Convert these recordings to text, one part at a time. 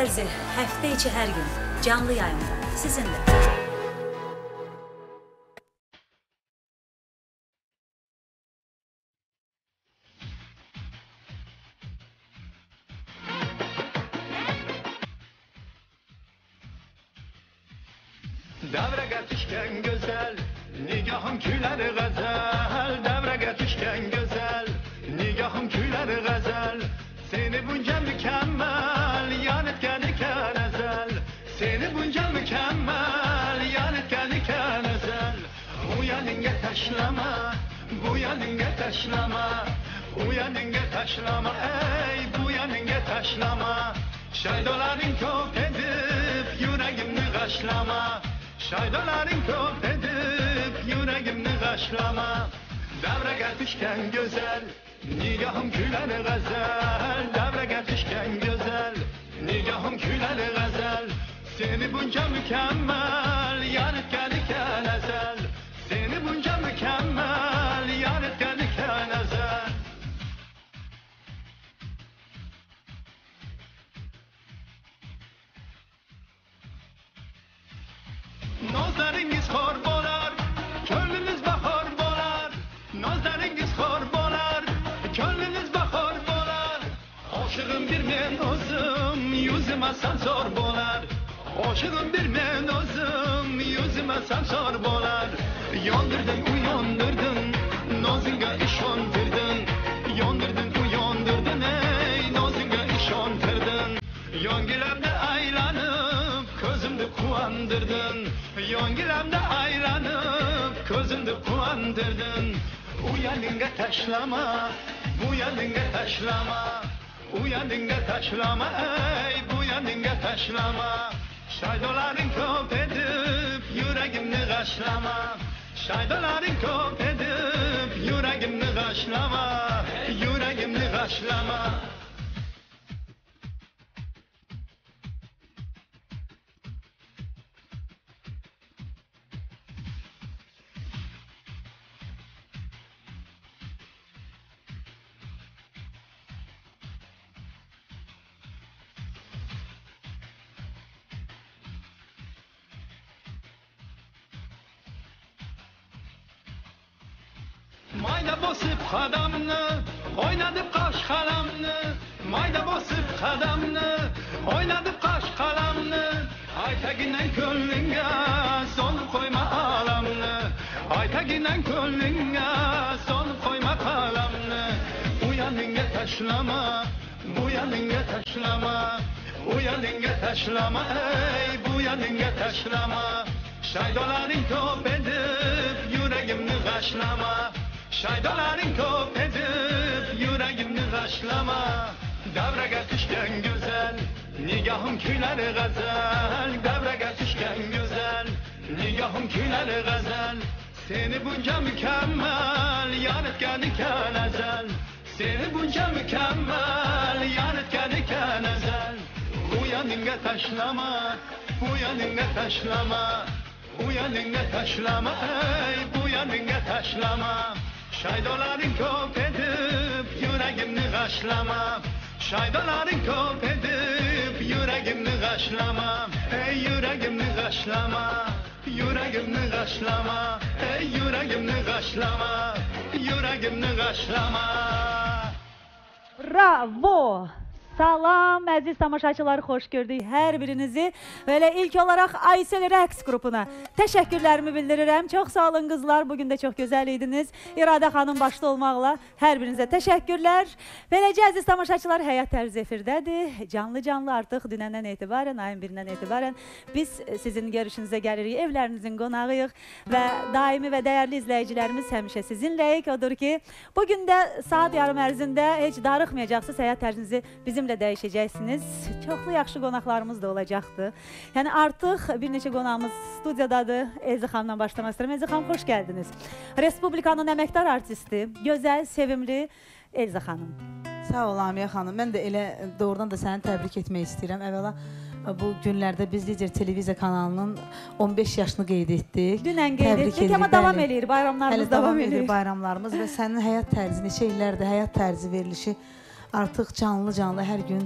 tərzi həftə içi hər gün canlı yayımda sizinlə. Devre geçişken güzel, nigahım küleri gazel. Devre geçişken güzel, nigahım küleri gazel. Seni bunca mükemmel, yanıtken iken ezel. Seni bunca mükemmel, yanıtken iken ezel. Uyanınca taşlama, bu yanınca taşlama. Uyanınca taşlama, ey bu yanınca taşlama. Şaydoların çok edip yüreğimni kaşlama. Şaydaların çok edip yüreğimni kaşlama. Devre geçişken güzel, nigahım küleri gazel. Devre geçişken güzel, nigahım küleri gazel. Seni bunca mükemmel, yanıtken iken ezel. Seni bunca mükemmel, yanıtken iken ezel. Nazlarınız xor bolar, könlünüz bahar bolar. Nazlarınız xor bolar, könlünüz bahar bolar. Aşığım bir men özüm, yüzüme sen zor bolar. Aşığım bir men özüm, yüzüme sen zor bolar. Yandırdın uyandırdın, nazınga işandırdın. Yandırdın uyandırdın, ey nazınga işandırdın. Yangilemde aylanıp, közümde kuvandırdın. Yangilemde aylanıp, közümde kuvandırdın. Uyanınga taşlama, bu yanınga taşlama. Uyanınga taşlama, ey bu yanınga taşlama. Şaydaların kop edip, yüreğimni kaşlama. Şaydaların kop edip, yüreğimni kaşlama. Yüreğimni kaşlama. Mayda basıp kadamını, oynadıp kaş kalamını. Mayda basıp kadamını, oynadıp kaş kalamını. Aytekinden könlünge, son koyma alamını. Aytekinden könlünge, son koyma kalamını. Uyanınga taşlama, bu yanınga taşlama. Uyanınga taşlama, ey bu yanınga taşlama. Şaydaların top edip, yüreğimni kaşlama. Şaydaların kop edip, yüreğimni kaşlama. Devre geçişken güzel, nigahım küleri gazel. Devre geçişken güzel, nigahım küleri gazel. Seni bunca mükemmel, yanıtken iken ezel. Seni bunca mükemmel, yanıtken iken ezel. Uyanınga taşlama, uyanınga taşlama. Uyanınga taşlama, ey bu yanınga taşlama. Şaydaların kop edip, yüreğimni kaşlama. Şaydaların kop edip, yüreğimni kaşlama. Ey yüreğimni kaşlama, yüreğimni kaşlama. Ey yüreğimni kaşlama, yüreğimni kaşlama. Bravo! Salam əziz tamaşaçılar, xoş gördük hər birinizi. Belə ilk olaraq Aysel Rəqs qrupuna təşəkkürlərimi bildirirəm. Çox sağ olun qızlar, bugün də çox gözəl idiniz. İradə xanım başda olmaqla hər birinizə təşəkkürlər. Beləcə əziz tamaşaçılar, Həyat Tərzi efirdədir. Canlı artıq dünəndən etibarən, ayın birindən etibarən biz sizin görüşünüzə gəlirik, evlərinizin qonağıyıq və daimi və dəyərli izləyicilərimiz həmişə sizinləyik. Odur ki, bugün də saat yarım ərzində heç darıxmayacaqsınız, həyat tərzinizi bizimlə dəyişəcəksiniz. Çoxlu yaxşı qonaqlarımız da olacaqdır. Yəni artıq bir neçə qonağımız studiyadadır. Elzi xanımdan başlamaq istəyirəm. Elzi xanım, xoş gəldiniz. Respublikanın əməkdar artisti, gözəl, sevimli Elzi xanım. Sağ ol Amiyə xanım. Mən də elə doğrudan da səni təbrik etmək istəyirəm. Əvvəla bu günlərdə biz Lider televiziya kanalının 15 yaşını qeyd etdik. Dünən qeyd etdik, amma davam eləyir, bayramlarımız davam eləyir. Bayramlarımız və sənin həyat tərzi, neçə illərdir həyat tərzi verilişi artıq canlı hər gün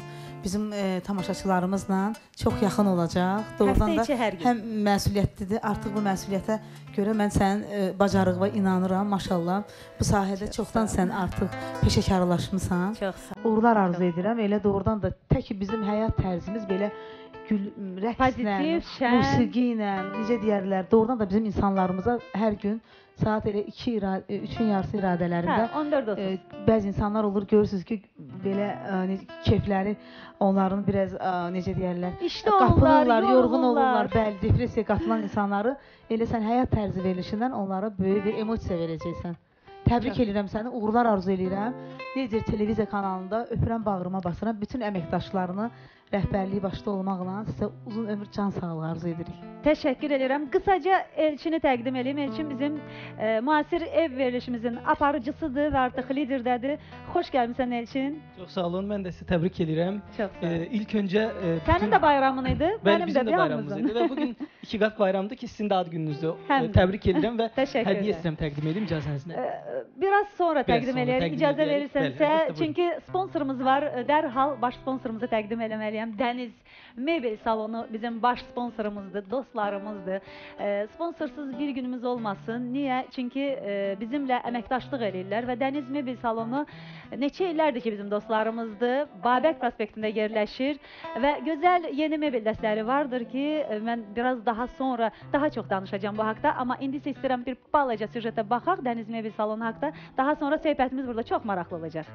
bizim tamaşaçılarımızla çox yaxın olacaq. Doğrudan Həftə da içi hər gün. həm məsuliyyətlidir. Artıq bu məsuliyyətə görə mən sənin bacarığına inanıram. Maşallah. Bu sahədə çoxdan sən artıq peşəkarlaşmısan. Çox sağ ol. Uğurlar arzu edirəm. Elə doğrudan da tək ki bizim həyat tərzimiz belə rəqslə, Pozitiv, şən. musiqi ilə, necə deyərlər, doğrudan da bizim insanlarımıza hər gün saat elə 3-ün yarısı iradələrində 14:30. Bəzi insanlar olur, görürsünüz ki, belə keyfləri onların biraz necə deyərlər, İşdə qapılırlar, olurlar, yorğun olurlar, yorulurlar. bəli, depressiyaya qatılan insanları elə sən həyat tərzi verilişindən onlara böyük bir emosiya verəcəksən. Təbrik edirəm səni, uğurlar arzu edirəm. Necə televiziya kanalında öpürəm, bağrıma basıram. Bütün əməkdaşlarını rəhbərliyi başda olmaqla sizə uzun ömür, can sağlığı arzu edirik. Təşəkkür edirəm. Qısaca Elçini təqdim edeyim. Elçin bizim müasir ev verilişimizin aparıcısıdır və artıq liderdədir. Xoş gəlmisən Elçin. Çox sağ olun. Mən də sizi təbrik edirəm. Çox sağ ol. İlk öncə Sənin də bayramın idi, bəli, mənim bizim də də bayramımız idi və bu gün iki qat bayramdır ki, sizin də ad gününüzdür. Həm də. Təbrik edirəm və Təşəkkür hədiyyə edirəm. istəyirəm təqdim edeyim icazənizlə. Biraz sonra Biraz təqdim sonra eləyək, təqdim icazə edək. verirsənsə, Bəli, əlbəttə, buyurun. çünki sponsorumuz var. Dərhal baş sponsorumuzu təqdim eləməliyəm. Dəniz Mebel salonu bizim baş sponsorumuzdur, dostlarımızdır. Sponsorsuz bir günümüz olmasın. Niyə? Çünki bizimlə əməkdaşlıq eləyirlər və Dəniz Mebel salonu neçə illərdir ki, bizim dostlarımızdır. Babək prospektində yerləşir və gözəl yeni mebel dəstləri vardır ki, mən biraz daha sonra daha çox danışacağam bu haqda, amma indi isə istəyirəm bir balaca süjetə baxaq Dəniz Mebel salonu haqda. Daha sonra söhbətimiz burada çox maraqlı olacaq.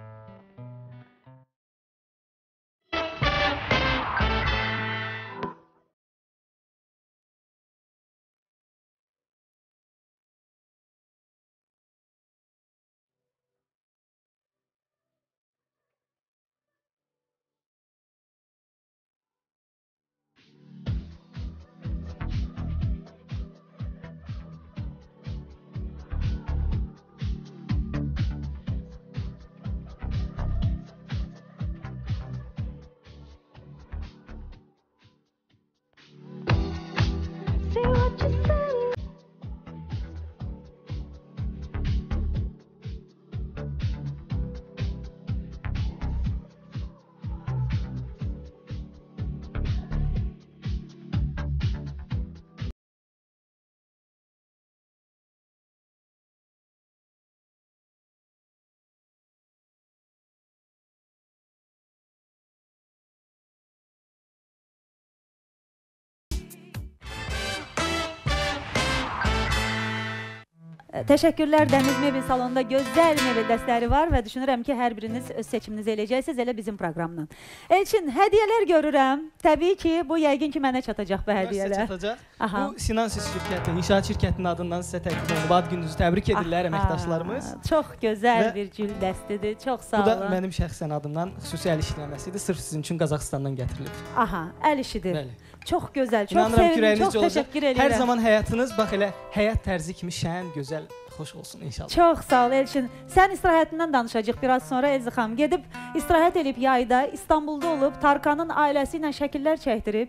Təşəkkürlər. Dəniz Mebel salonunda gözəl mebel dəstləri var və düşünürəm ki, hər biriniz öz seçiminizi eləyəcəksiniz, elə bizim proqramla. Elçin, hədiyyələr görürəm. Təbii ki, bu yəqin ki, mənə çatacaq bu hədiyyələr. Çatacaq. Aha. Bu Sinansis şirkəti, inşaat şirkətinin adından sizə təqdim olunub. Ad gününüzü təbrik edirlər əməkdaşlarımız. Çox gözəl Və bir gül dəstidir. Çox sağ Bu da olun. mənim şəxsən adımdan xüsusi əl işləməsidir. Sırf sizin üçün Qazaxıstandan gətirilib. Aha, əl işidir. Bəli. Çox gözəl, çox İnanıram ki, sevindim, ürəyinizcə çox olacaq. təşəkkür edirəm. Hər zaman həyatınız bax elə həyat tərzi kimi şən, gözəl, xoş olsun inşallah. Çox sağ ol Elçin. Sən istirahətindən danışacaq biraz sonra Elzi xanım. Gedib istirahət edib yayda, İstanbulda olub, Tarkanın ailəsi ilə şəkillər çəkdirib.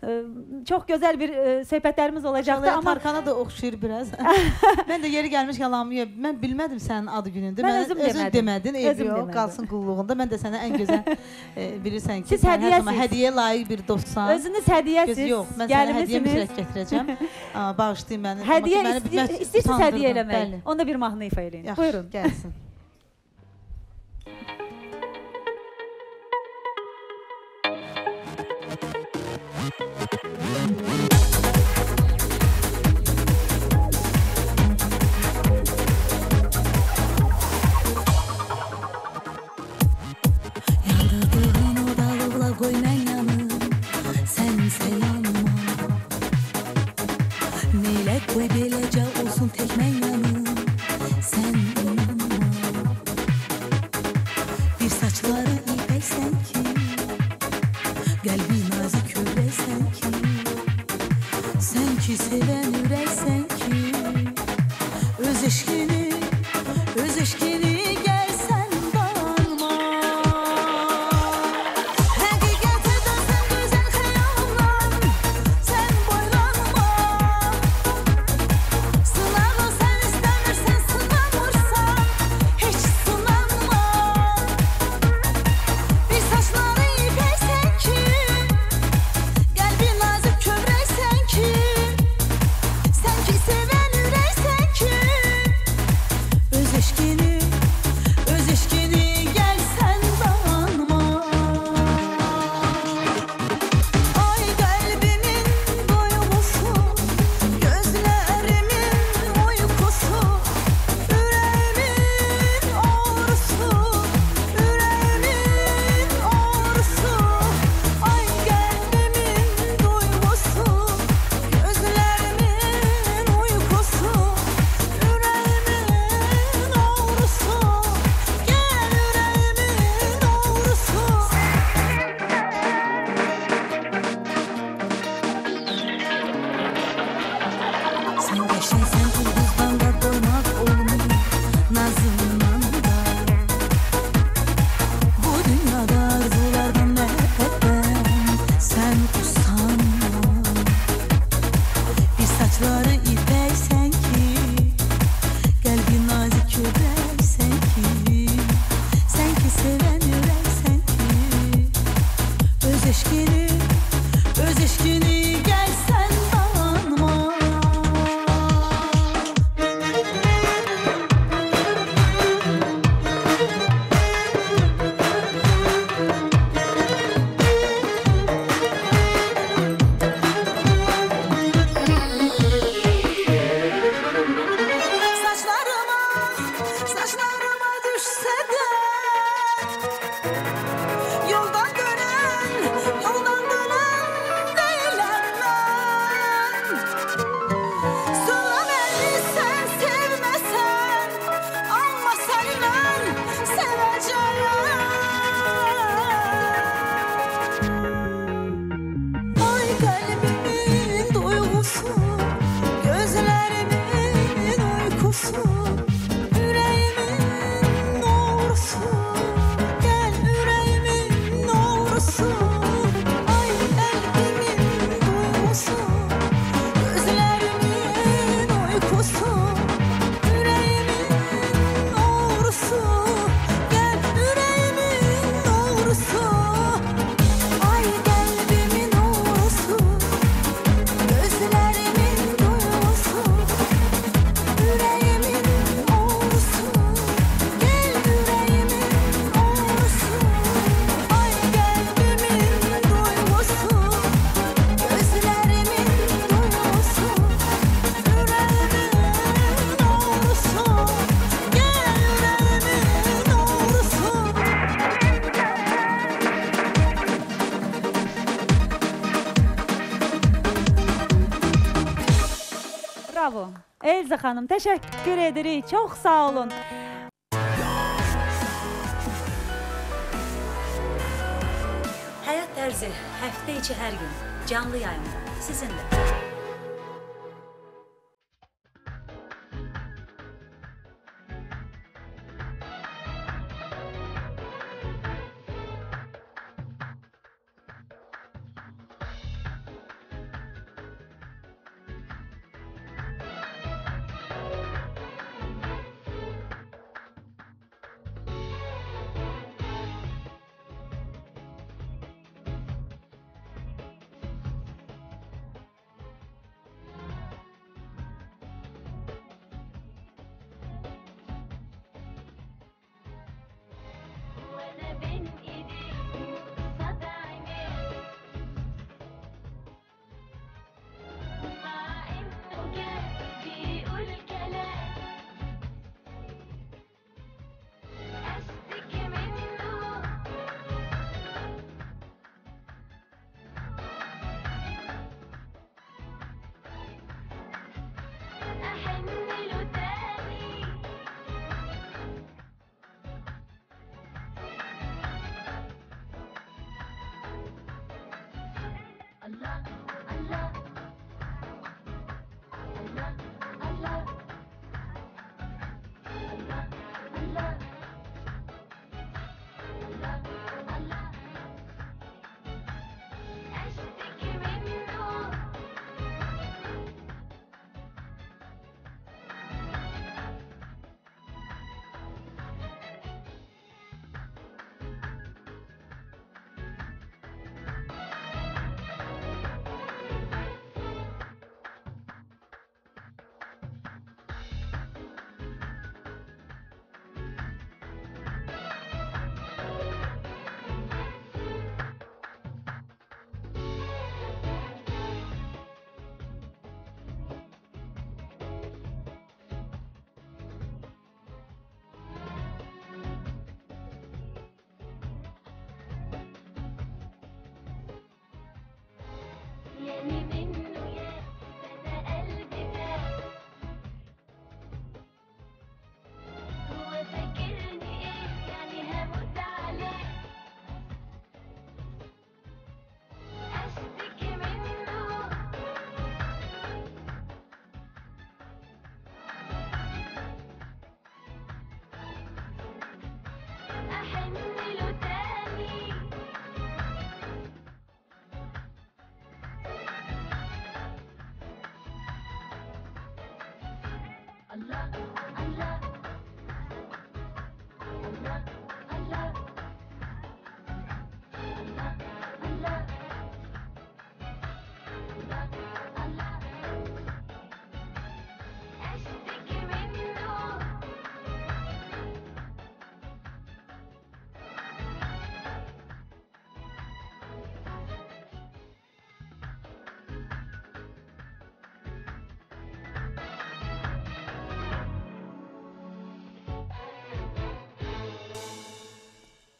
Çox gözəl bir söhbətlərimiz olacaqdı, Amma amma Tarkana da oxşayır biraz. Mən də yeri gəlmişkən Lamiyə, mən bilmədim sənin adı günündür. Mən özüm demədim. demədin, Özüm yox, demədim. qalsın qulluğunda. Mən də sənə ən gözəl bilirsən ki, Siz sən hər zaman hədiyyəsiz. hədiyyəyə layiq bir dostsan. özünüz hədiyyəsiz, Yox, mən sənə hədiyyə gəlmisiniz. mütləq gətirəcəm. Bağışlayın məni. Hədiyyə Amma ki, məni istəyirsiniz utandırdın, hədiyyə eləmək. bəli. Onda bir mahnı ifa eləyin. Yaxşı, Buyurun. gəlsin. Yandırdığın o dalıqla qoy mən yanım, sənsə yanıma. Neylə qoy beləcə olsun tək mən yanım, sən inanma. Bir saçları ipəksən ki, qəlbi nazik ürəksən ki, sən ki sevən ürəksən ki, öz eşkini gəlsən danma. Həqiqəti dözən gözəl xəyallar, sən boylanma. Sınağı sən istəmirsən, sınamırsan, heç sınanma. Bir saçları ipəksən öz eşkini gəlsən danma. Saçlarıma düşsə də yoldan dönən deyiləm mən. Sonra məni sən sevməsən, amma səni mən sevəcəyəm. Ay qəlbimin duyğusu, gözlərimin uykusu, ürəyimin doğrusu, gəl ürəyimin doğrusu. Ay qəlbimin duyğusu, gözlərimin uykusu, ürəyimin doğrusu, gəl ürəyimin doğrusu. Ay qəlbimin doğrusu, gözlərimin duyğusu, ürəyimin doğrusu, gəl ürəyimin doğrusu. Ay qəlbimin duyğusu, gözlərimin duyğusu, ürəyimin doğrusu, gəl ürəyimin doğrusu. Bravo. Elza xanım, təşəkkür edirik. Çox sağ olun. Həyat tərzi həftə içi hər gün canlı yayımda sizinlə.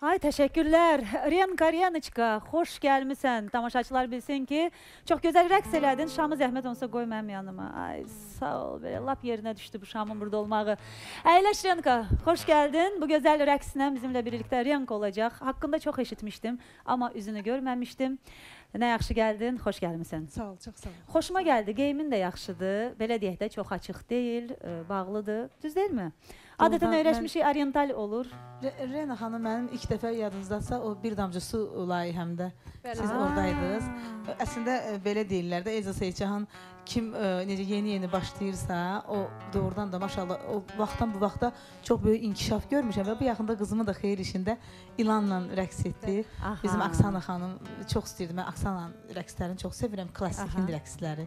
Ay təşəkkürlər. Renka, xoş gəlmisən. Tamaşaçılar bilsin ki, çox gözəl rəqs elədin. Şamı zəhmət olsa qoy mənim yanıma. Ay sağ ol, belə lap yerinə düşdü bu şamın burada olmağı. Əyləş Renka, xoş gəldin. Bu gözəl rəqslə bizimlə birlikdə Renka olacaq. Haqqında çox eşitmişdim, amma üzünü görməmişdim. Nə yaxşı gəldin, xoş gəlmisən. Sağ ol, çox sağ ol. Xoşuma gəldi, geyimin də yaxşıdır. Belə deyək də çox açıq deyil, bağlıdır. Düz deyilmi? Adətən öyrəşmişik, oriental olur. Rena xanım mənim ilk dəfə yadınızdadsa o bir damcı su layihəmdə siz oradaydınız. Əslində belə deyirlər də Elza Seyidcahan kim necə yeni başlayırsa o doğrudan da maşallah o vaxtdan bu vaxta çox böyük inkişaf görmüşəm və bu yaxında qızımı da xeyir işində İlanla rəqs etdi. Bizim Aksana xanım çox istəyirdi. Mən Aksana rəqslərini çox sevirəm, klassik hindi rəqsləri.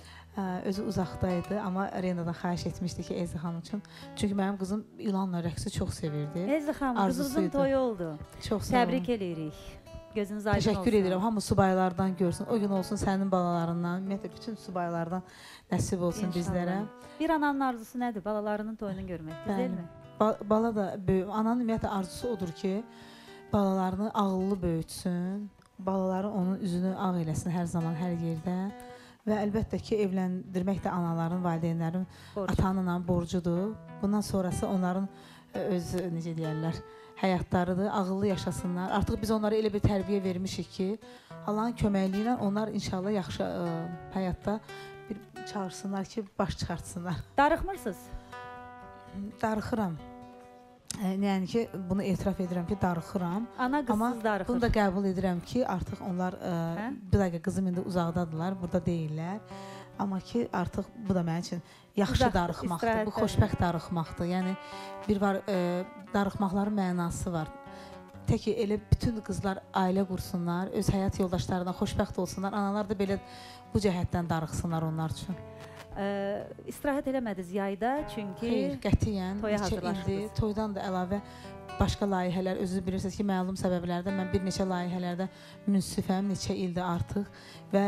Özü uzaqdaydı, amma Rena'dan xahiş etmişdi ki, Elza xanım üçün. Çünki mənim qızım İlanla rəqsi çox sevirdi. Elza xanım, qızımızın toyu oldu. Çox sağ olun. Təbrik edirik. Gözünüz aydın olsun. Təşəkkür edirəm. Hamı subaylardan görsün. O gün olsun sənin balalarından, ümumiyyətlə bütün subaylardan nəsib olsun bizlərə. Bir ananın arzusu nədir? Balalarının toyunu görmək, deyilmi? Bala da böyük. Ananın ümumiyyətlə arzusu odur ki, balalarını ağıllı böyütsün. Balaları onun üzünü ağ eləsin hər zaman, hər yerdə. Və əlbəttə ki, evləndirmək də anaların, valideynlərin, atanın borcudur. Bundan sonrası onların öz, necə deyərlər, həyatlarıdır, ağıllı yaşasınlar. Artıq biz onlara elə bir tərbiyə vermişik ki, Allahın köməkliyi ilə onlar inşallah yaxşı həyatda bir çağırsınlar ki, baş çıxartsınlar. Darıxmırsınız? Darıxıram. Yəni ki, bunu etiraf edirəm ki, darıxıram. Ana qızsız darıxır. Bunu da qəbul edirəm ki, artıq onlar, bir dəqiqə qızım indi uzaqdadırlar, burada deyirlər. Amma ki, artıq bu da mənim üçün yaxşı darıxmaqdır, bu xoşbəxt darıxmaqdır. Yəni, bir var, darıxmaqların mənası var. Tək ki, elə bütün qızlar ailə qursunlar, öz həyat yoldaşlarından xoşbəxt olsunlar. Analar da belə bu cəhətdən darıxsınlar onlar üçün. İstirahət eləmədiniz yayda, çünki Xeyr, qətiyyən, toya hazırlaşdınız. Toydan da əlavə başqa layihələr, özünüz bilirsiniz ki, məlum səbəblərdən mən bir neçə layihələrdə münsifəm, neçə ildir artıq və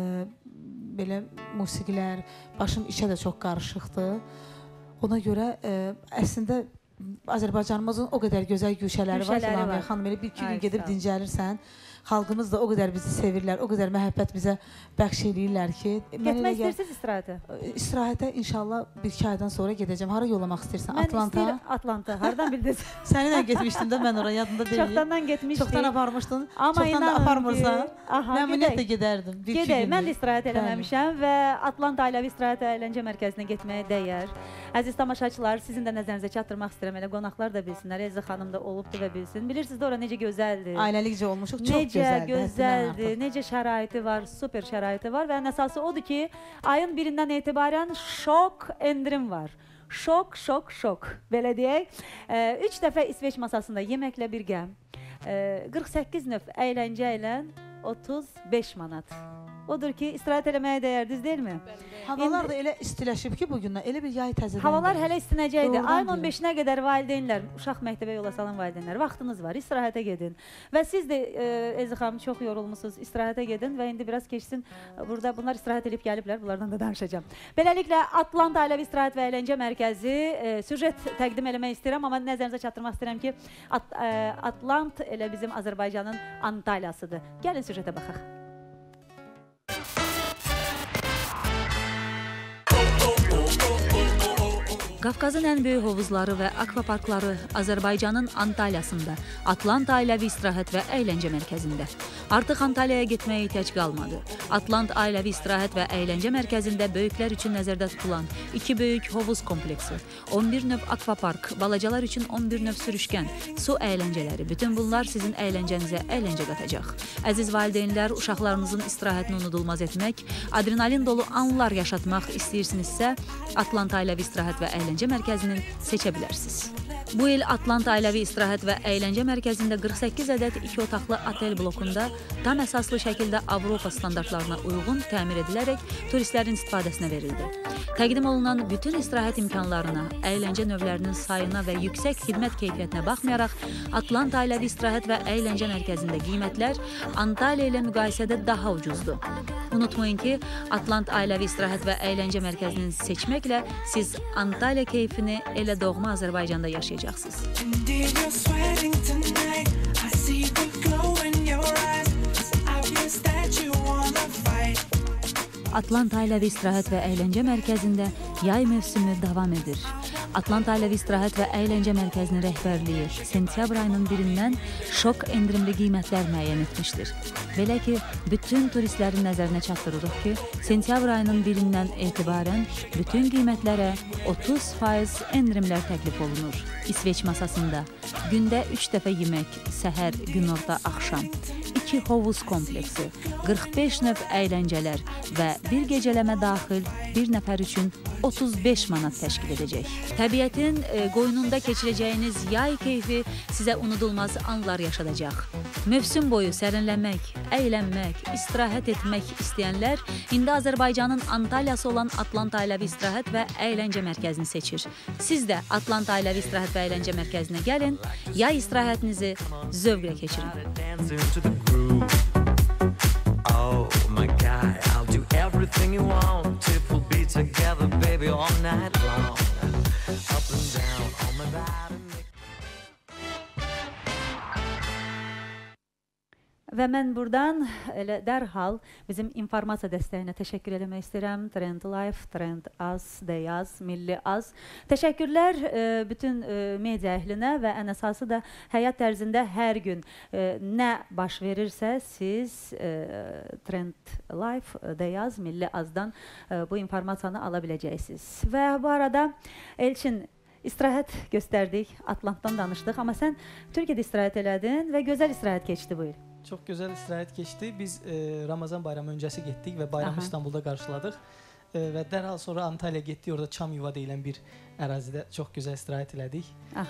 belə musiqilər, başım işə də çox qarışıqdır. Ona görə əslində Azərbaycanımızın o qədər gözəl güşələri var ki, Lamiyə xanım, elə bir-iki gün gedib dincəlirsən. Xalqımız da o qədər bizi sevirlər, o qədər məhəbbət bizə bəxş eləyirlər ki. Getmək istəyirsiniz istirahətə? İstirahətə inşallah 1-2 aydan sonra gedəcəm. Hara yollamaq istəyirsən? Mən Atlanta? istəyirəm Atlanta. Hardan bildiniz? Səninlə getmişdim də mən oraya, yadında deyil. Çoxdandan getmişdik. Çoxdan aparmışdın. Amma çoxdan da aparmırsan. Mən ümumiyyətlə gedərdim. Gedək, mən də istirahət eləməmişəm və Atlanta Ailəvi İstirahət və Əyləncə Mərkəzinə getməyə dəyər. Əziz tamaşaçılar, sizin də nəzərinizə çatdırmaq istəyirəm. Elə qonaqlar da bilsinlər, Elza xanım da olubdu və bilsin. Bilirsiniz də ora necə gözəldir. Ailəlikcə olmuşuq, çox gözəldir. Necə şəraiti var, super şəraiti var və ən əsası odur ki, ayın 1-dən etibarən şok endirim var. Şok. Belə deyək. 3 dəfə İsveç masasında yeməklə birgə 48 növ əyləncə ilə 35 manat. Odur ki, istirahət eləməyə dəyər, düz deyilmi? Havalar da elə istiləşib ki, bugündən elə bir yay təzədən. Havalar hələ istinəcəkdir. Ayın 15-nə qədər valideynlər, uşaq məktəbə yola salan valideynlər, vaxtınız var, istirahətə gedin. Və siz də, Elza xanım, çox yorulmusunuz, istirahətə gedin və indi biraz keçsin. Burada bunlar istirahət edib gəliblər, bunlardan da danışacağım. Beləliklə, Atlanta Ailəvi İstirahət və Əyləncə Mərkəzi süjet təqdim eləmək istəyirəm, amma nəzərinizə çatdırmaq istəyirəm ki, Atlanta elə bizim Azərbaycanın Antalyasıdır. Gəlin süjetə baxaq. Qafqazın ən böyük hovuzları və akvaparkları Azərbaycanın Antalyasında, Atlanta Ailəvi İstirahət və Əyləncə Mərkəzində. Artıq Antalyaya getməyə ehtiyac qalmadı. Atlanta Ailəvi İstirahət və Əyləncə Mərkəzində böyüklər üçün nəzərdə tutulan 2 böyük hovuz kompleksi, 11 növ akvapark, balacalar üçün 11 növ sürüşkən, su əyləncələri, bütün bunlar sizin əyləncənizə əyləncə qatacaq. Əziz valideynlər, uşaqlarınızın istirahətini unudulmaz etmək, adrenalin dolu anlar yaşatmaq istəyirsinizsə, Atlanta Ailəvi İstirahət və Əyləncə Mərkəzinin seçə bilərsiniz. Bu il Atlanta Ailəvi İstirahət və Əyləncə Mərkəzində 48 ədəd 2 otaqlı otel blokunda tam əsaslı şəkildə Avropa standartlarına uyğun təmir edilərək turistlərin istifadəsinə verildi. Təqdim olunan bütün istirahət imkanlarına, əyləncə növlərinin sayına və yüksək xidmət keyfiyyətinə baxmayaraq, Atlanta Ailəvi İstirahət və Əyləncə Mərkəzində qiymətlər Antalya ilə müqayisədə daha ucuzdur. Unutmayın ki, Atlanta Ailəvi İstirahət və Əyləncə Mərkəzini seçməklə siz Antalya keyfini elə doğma Azərbaycanda yaşayacaqsınız. Atlanta Ailəvi İstirahət və Əyləncə Mərkəzində yay mövsümü davam edir. Atlanta Ailəvi İstirahət və Əyləncə Mərkəzinin rəhbərliyi sentyabr ayının 1-dən şok endirimli qiymətlər müəyyən etmişdir. Belə ki, bütün turistlərin nəzərinə çatdırırıq ki, sentyabr ayının 1-dən etibarən bütün qiymətlərə 30% endirimlər təklif olunur. İsveç masasında gündə 3 dəfə yemək, səhər, günorta, axşam, 2 hovuz kompleksi, 45 növ əyləncələr və bir gecələmə daxil bir nəfər üçün 35 manat təşkil edəcək. Təbiətin qoynunda keçirəcəyiniz yay keyfi sizə unudulmaz anlar yaşadacaq. Mövsüm boyu sərinləmək, əylənmək, istirahət etmək istəyənlər indi Azərbaycanın Antalyası olan Atlanta Ailəvi İstirahət və Əyləncə Mərkəzini seçir. Siz də Atlanta Ailəvi İstirahət və Əyləncə Mərkəzinə gəlin, yay istirahətinizi zövqlə keçirin. Oh my God, I'll do everything you want if we'll be together, baby, all night long. Up and down on my body. Və mən buradan elə dərhal bizim informasiya dəstəyinə təşəkkür eləmək istəyirəm. Trend Life, Trend Az, Deyaz, Milli Az. Təşəkkürlər bütün media əhlinə və ən əsası da həyat tərzində hər gün nə baş verirsə siz Trend Life, Deyaz, Milli Azdan bu informasiyanı ala biləcəksiniz. Və bu arada Elçin, istirahət göstərdik, Atlantdan danışdıq, amma sən Türkiyədə istirahət elədin və gözəl istirahət keçdi bu il. Çox gözəl istirahət keçdi. Biz Ramazan bayramı öncəsi getdik və bayramı İstanbulda qarşıladıq. Və dərhal sonra Antalya'ya getdik. Orada Çam Yuva deyilən bir ərazidə çox gözəl istirahət elədik.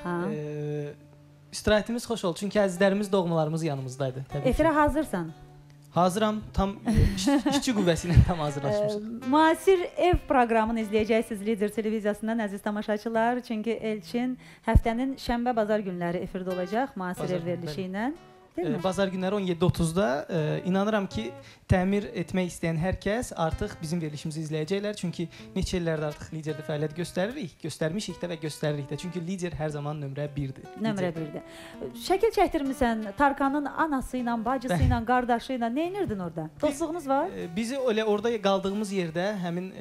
İstirahətimiz xoş oldu. Çünki əzizlərimiz, doğmalarımız yanımızdaydı. Efirə hazırsan? Hazıram. Tam işçi qüvvəsi ilə tam hazırlaşmışıq. Müasir ev proqramını izləyəcəksiniz Lider televiziyasından əziz tamaşaçılar. Çünki Elçin həftənin şənbə bazar günləri efirdə olacaq müasir ev verilişi ilə. Bazar günləri 17:30-da inanıram ki, təmir etmək istəyən hər kəs artıq bizim verilişimizi izləyəcəklər. Çünki neçə illərdir artıq Liderdə fəaliyyət göstəririk, göstərmişik də və göstəririk də. Çünki Lider hər zaman nömrə 1-dir. Nömrə 1-dir. Şəkil çəkdirmisən Tarkanın anası ilə, bacısı ilə, qardaşı ilə. Nə edirdin orada? Dostluğunuz var? Bizi elə orada qaldığımız yerdə həmin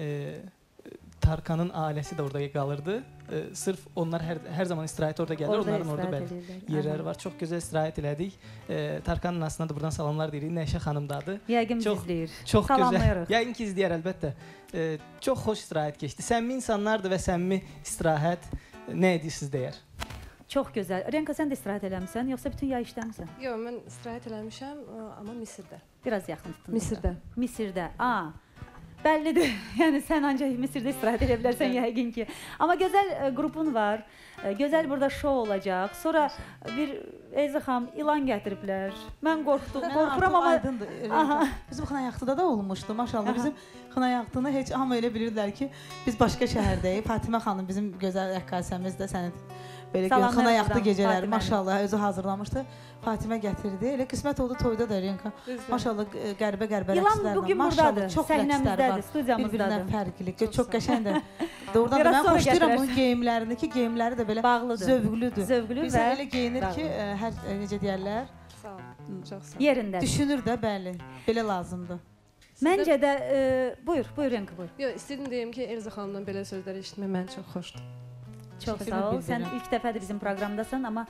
Tarkanın ailəsi də orada qalırdı. Sırf onlar hər zaman istirahət orada gəlir. Onların orada bəli yerləri var. Çox gözəl istirahət elədik. Tarkanın anasına da buradan salamlar deyirik. Nəşə xanımdadır. Yəqin bizi izləyir. Çox gözəl. Yəqin ki, izləyər əlbəttə. Çox xoş istirahət keçdi. Səmimi insanlardır və səmimi istirahət nə edirsiniz deyər. Çox gözəl. Renka, sən də istirahət eləmisən, yoxsa bütün yay işləmisən? Yox, mən istirahət eləmişəm, amma Misirdə. Biraz yaxın tutun. Misirdə. Misirdə. Bəllidir. Yəni sən ancaq Misirdə istirahət edə bilərsən yəqin ki. Amma gözəl qrupun var. Gözəl burada şou olacaq. Sonra bir Eyzəxam ilan gətiriblər. Mən qorxuram amma bizim Xınayaqtıda da olmuşdu. Maşallah bizim Xınayaqtını heç hamı elə bilirdilər ki, biz başqa şəhərdəyik. Fatimə xanım bizim gözəl rəqqasəmiz də sənət belə Xınayaqtı gecələri maşallah özü hazırlamışdı. Fatimə gətirdi. Elə qismət oldu toyda da Renka. Maşallah qəribə rəqslərlə. İlan bugün buradadır. Çox səhnəmizdədir, studiyamızdadır. Bir-birindən fərqli. Çox qəşəngdir. Doğrudan da mən xoşlayıram bunun geyimlərini ki, geyimləri də belə zövqlüdür. Zövqlü və elə geyinir ki, hər necə deyərlər? Sağ ol. Çox sağ ol. Yerində. Düşünür də bəli. Belə lazımdır. Məncə də buyur Renka, buyur. Yox, istədim deyim ki, Elza xanımdan belə sözlər eşitmək mən çox xoşdur. Çox sağ ol. Sən ilk dəfədir bizim proqramdasan, amma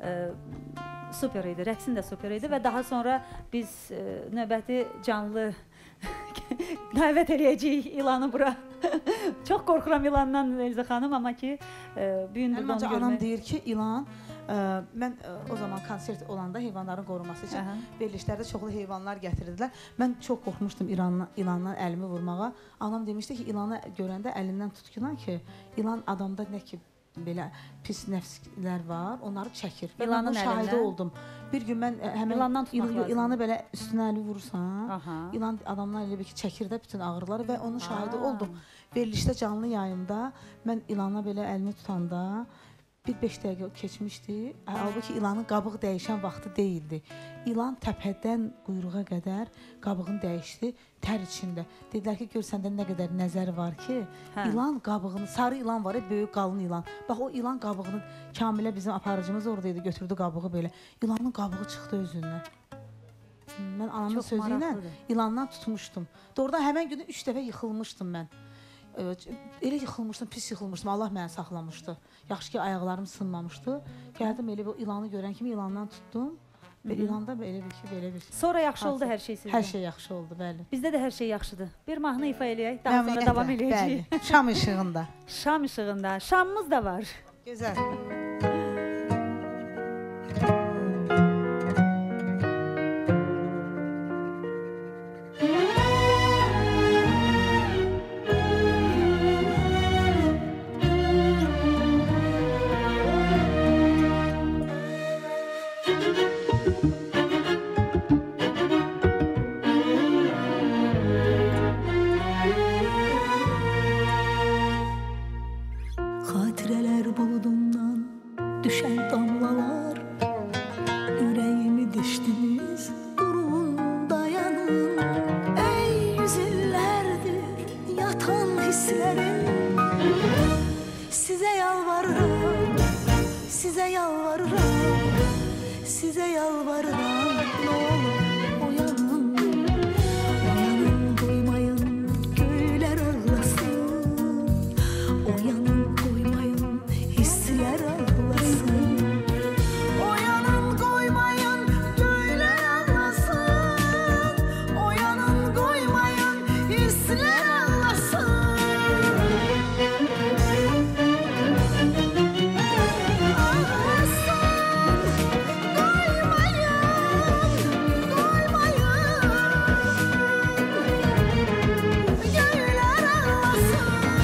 super idi, rəqsin də super idi və daha sonra biz növbəti canlı dəvət eləyəcəyik ilanı bura. Çox qorxuram ilandan Elza xanım, amma ki büyündür onu görmək. Anam deyir ki, ilan, mən o zaman konsert olanda heyvanların qorunması üçün verilişlərdə çoxlu heyvanlar gətirirdilər. Mən çox qorxmuşdum ilandan əlimi vurmağa. Anam demişdi ki, ilanı görəndə əlindən tutkulan ki, ilan adamda nə ki belə pis nəfslər var, onları çəkir. Və mən şahidi oldum. Bir gün mən həmin ilanı belə üstünə əli vurursan, ilan adamlar elə ki çəkir də bütün ağrıları və onun şahidi oldum. Verilişdə canlı yayımda mən ilana belə əlini tutanda bir 5 dəqiqə keçmişdi. Halbuki ilanın qabığı dəyişən vaxtı deyildi. İlan təpədən quyruğa qədər qabığını dəyişdi tər içində. Dedilər ki, gör səndə nə qədər nəzər var ki, ilan qabığını, sarı ilan var, böyük qalın ilan. Bax o ilan qabığını Kamilə bizim aparıcımız oradaydı, götürdü qabığı belə. İlanın qabığı çıxdı özündən. Mən anamın Çox sözü ilə maraqlıdır. ilandan tutmuşdum. Doğrudan həmən günü 3 dəfə yıxılmışdım mən. Elə yıxılmışdım, pis yıxılmışdım. Allah məni saxlamışdı. Yaxşı ki, ayaqlarım sınmamışdı. Gəldim elə bu ilanı görən kimi ilandan tutdum. Və ilanda belə bir Sonra yaxşı oldu hər şey sizdə. Hər şey yaxşı oldu, bəli. Bizdə də hər şey yaxşıdır. Bir mahnı ifa eləyək, daha sonra davam eləyəcəyik. Bəli, şam işığında. Şam işığında. Şamımız da var. Gözəl. Xatirələr buludundan düşən damlalar ürəyimi deşdiniz, durun dayanın. Ey yüz illərdir yatan hisslərim, sizə yalvarıram, sizə yalvarıram, sizə yalvarıram. Ne olur uyanın, uyanın, qoymayın göylər ağlasın. Uyanın, qoymayın hisslər ağlasın. Uyanın, qoymayın göylər ağlasın. Uyanın, qoymayın hisslər ağlasın. Ağlasın, qoymayın, göylər ağlasın.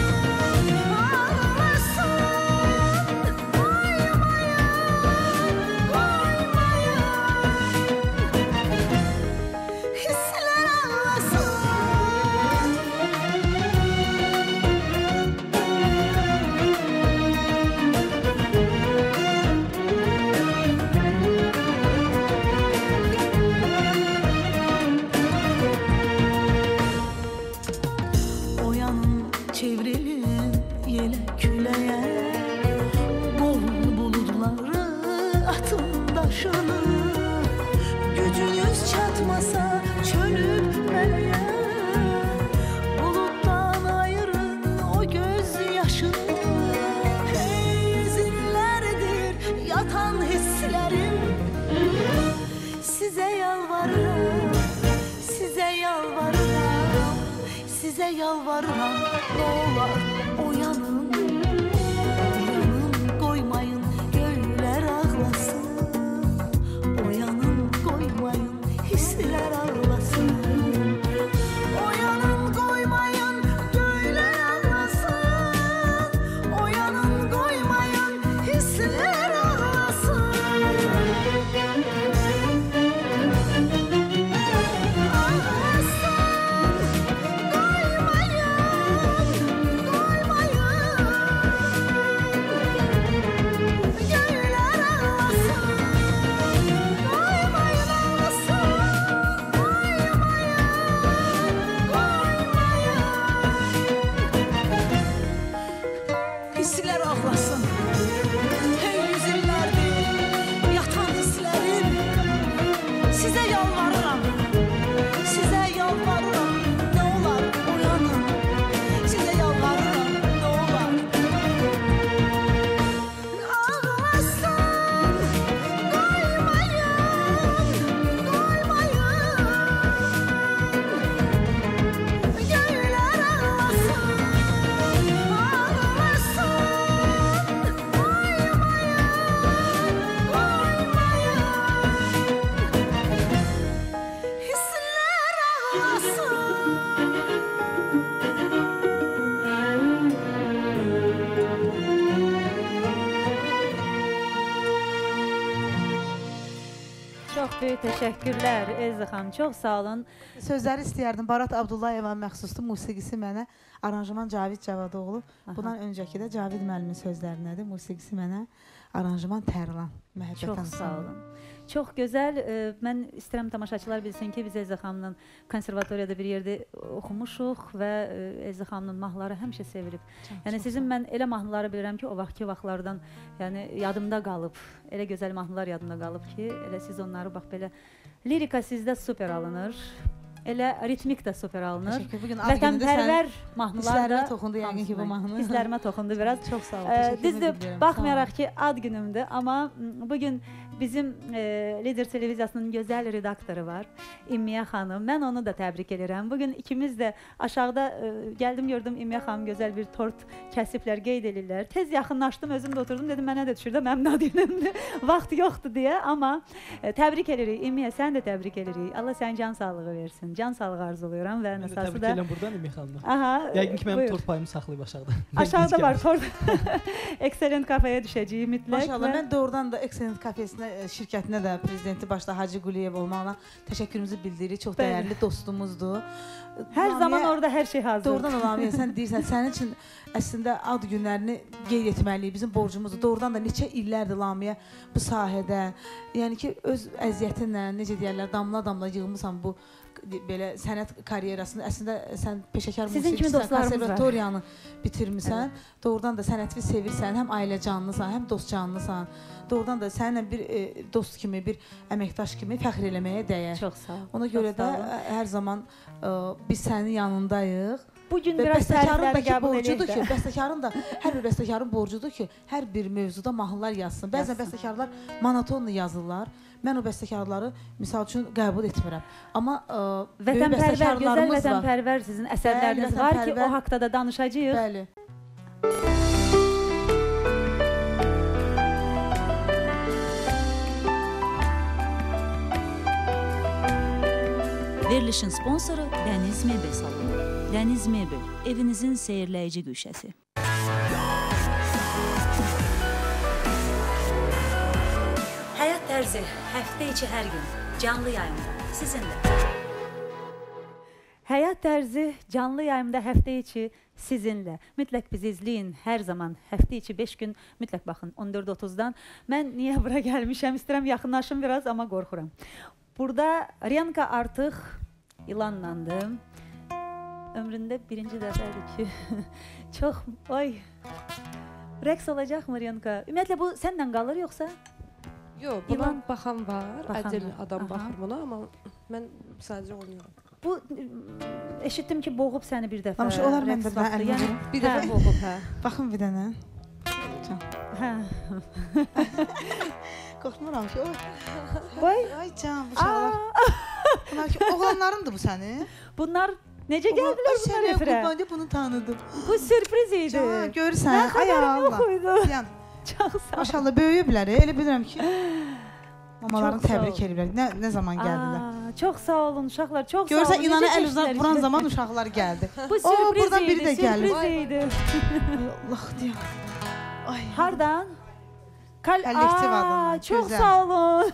Oyanın, çevrilin yele küləyə, boğun buludları atın daşını. Gücünüz çatmasa çölüb mələyə, buluddan ayırın o göz yaşını. Hey yüzünlərdir yatan hisslərim, sizə yalvarıram, sizə yalvarıram, sizə yalvarıram. Ne olar uyanın, uyanın, qoymayın göylər ağlasın. Uyanın, qoymayın hisslər ağlasın. Uyanın, qoymayın göylər ağlasın. Uyanın, qoymayın hisslər ağlasın. Hisslər ağlasın. Hey yüz illərdir yatan hisslərim, sizə yalvarıram, sizə yalvarıram. Ne olar uyanın, sizə yalvarıram. Ne olar ağlasın, qoymayın, göylər ağlasın. Hisslər ağlasın. Çox böyük təşəkkürlər Elza xanım. Çox sağ olun. Sözləri istəyərdim. Barat Abdullayeva məxsusdur. Musiqisi mənə, aranjman Cavid Cavadoğlu. Bundan öncəki də Cavid müəllimin sözlərinədir. Musiqisi mənə, aranjman Tərlan. Məhəbbət Çox ansamblı. sağ olun. Çox gözəl. Mən istəyirəm tamaşaçılar bilsin ki, biz Elza xanımla konservatoriyada bir yerdə oxumuşuq və Elza xanımın mahnıları həmişə sevilib. Yəni sizin mən elə mahnıları bilirəm ki, o vaxtlardan, yəni yadımda qalıb. Elə gözəl mahnılar yadımda qalıb ki, elə siz onları bax belə Lirika sizdə super alınır. Elə ritmik də super alınır. Təşəkkür. Bugün ad günündə Vətənpərvər mahnılar da hisslərimə toxundu yəqin ki bu mahnı. Hisslərimə toxundu biraz. Çox sağ ol. Təşəkkür Düzdür, edirəm. baxmayaraq ki, ad günümdür, amma bugün bizim Lider televiziyasının gözəl redaktoru var, İmmiyə xanım. Mən onu da təbrik edirəm. Bugün ikimiz də aşağıda gəldim, gördüm İmmiyə xanım gözəl bir tort kəsiblər, qeyd edirlər. Tez yaxınlaşdım, özüm də oturdum, dedim mənə də düşürdü, mənim ad günümdür, vaxt yoxdur deyə. Amma təbrik edirik İmmiyə, sən də təbrik edirik. Allah sənin can sağlığı versin. Can sağlığı arzulayıram və Mən də əsası təbrik da... edirəm buradan İmmiyə xanımla. Aha, Yəqin ki, mənim buyur. tort payımı saxlayıb aşağıda. Aşağıda var tort. Excellent kafeye düşəcəyik mütləq. Maşallah, mən doğrudan da Excellent kafesinə, şirkətinə də prezidenti başda Hacı Quliyev olmaqla təşəkkürümüzü bildiririk. Çox dəyərli dostumuzdur. Hər zaman orada hər şey hazır. Doğrudan da Lamiyə, sən deyirsən, sənin üçün əslində ad günlərini qeyd etməliyik, bizim borcumuzdur. Doğrudan da neçə illərdir Lamiyə bu sahədə, yəni ki, öz əziyyətinlə, necə deyərlər, damla-damla yığmısan bu belə sənət karyerasını. Əslində sən peşəkar musiqiçisən, konservatoriyanı bitirmisən. Doğrudan da sənəti sevirsən, həm ailə canlısan, həm dost canlısan. Doğrudan da səninlə bir dost kimi, bir əməkdaş kimi fəxr eləməyə dəyər. Çox sağ ol. Ona görə də hər zaman biz sənin yanındayıq. Bugün Və biraz bəstəkarın da ki, qəbul borcudur edək ki, bəstəkarın da, hər bir bəstəkarın borcudur ki, hər bir mövzuda mahnılar yazsın. Bəzən bəstəkarlar monotonlu yazırlar. Mən o bəstəkarları misal üçün qəbul etmirəm. Amma böyük vətənpərvər, gözəl bəstəkarlarımız var. vətənpərvər sizin əsərləriniz Bəli, var ki, o vətənpərvər. haqda da danışacağıq. Bəli. Verilişin sponsoru Dəniz Mebel salonu. Dəniz Mebel, evinizin seyirləyici güşəsi. Həyat tərzi həftə içi hər gün canlı yayımda sizinlə. Həyat tərzi canlı yayımda həftə içi sizinlə. Mütləq bizi izləyin. Hər zaman həftə içi 5 gün mütləq baxın 14:30-dan. Mən niyə bura gəlmişəm? İstəyirəm yaxınlaşım biraz, amma qorxuram. Burada Riyanka artıq ilanlandı. Ömründə birinci dəfədir ki, çox, oy, rəqs olacaqmı Riyanka? Ümumiyyətlə bu səndən qalır yoxsa? Yox, buna İlan- baxan var, Baxan əcəl var. adam Aha. baxır buna, amma mən sadəcə oynuyorum. Bu eşitdim ki, boğub səni bir dəfə. Lamış, onlar mən də rəqs vaxtı. əlimə Yəni, verim. Bir dəfə boğub, hə. Baxın bir dənə. hə. Qorxmuram ki. Vay. Ay can, bu uşaqlar. Bunlar ki, oğlanlarındır bu sənin. Bunlar necə gəldilər bunlar efirə? Qurbanca bunu tanıdım. Bu sürpriz idi. Can, görürsən. Mən Ay xəbərim yox Allah. idi. Yəni, Çox sağ ol. maşallah böyüyüblər. Elə bilirəm ki, mamalarını Çox sağ təbrik ol. edirlər. Nə zaman gəldilər? Çox sağ olun uşaqlar, çox sağ olun. Görürsən, inanı Necə əl uzaq keçdilər vuran işlər? zaman uşaqlar gəldi. Bu sürpriz buradan idi, biri də gəlir. sürpriz idi. Ay Allah deyəm. Ay. Hardan? Kollektiv adından, Çox gözəl. sağ olun.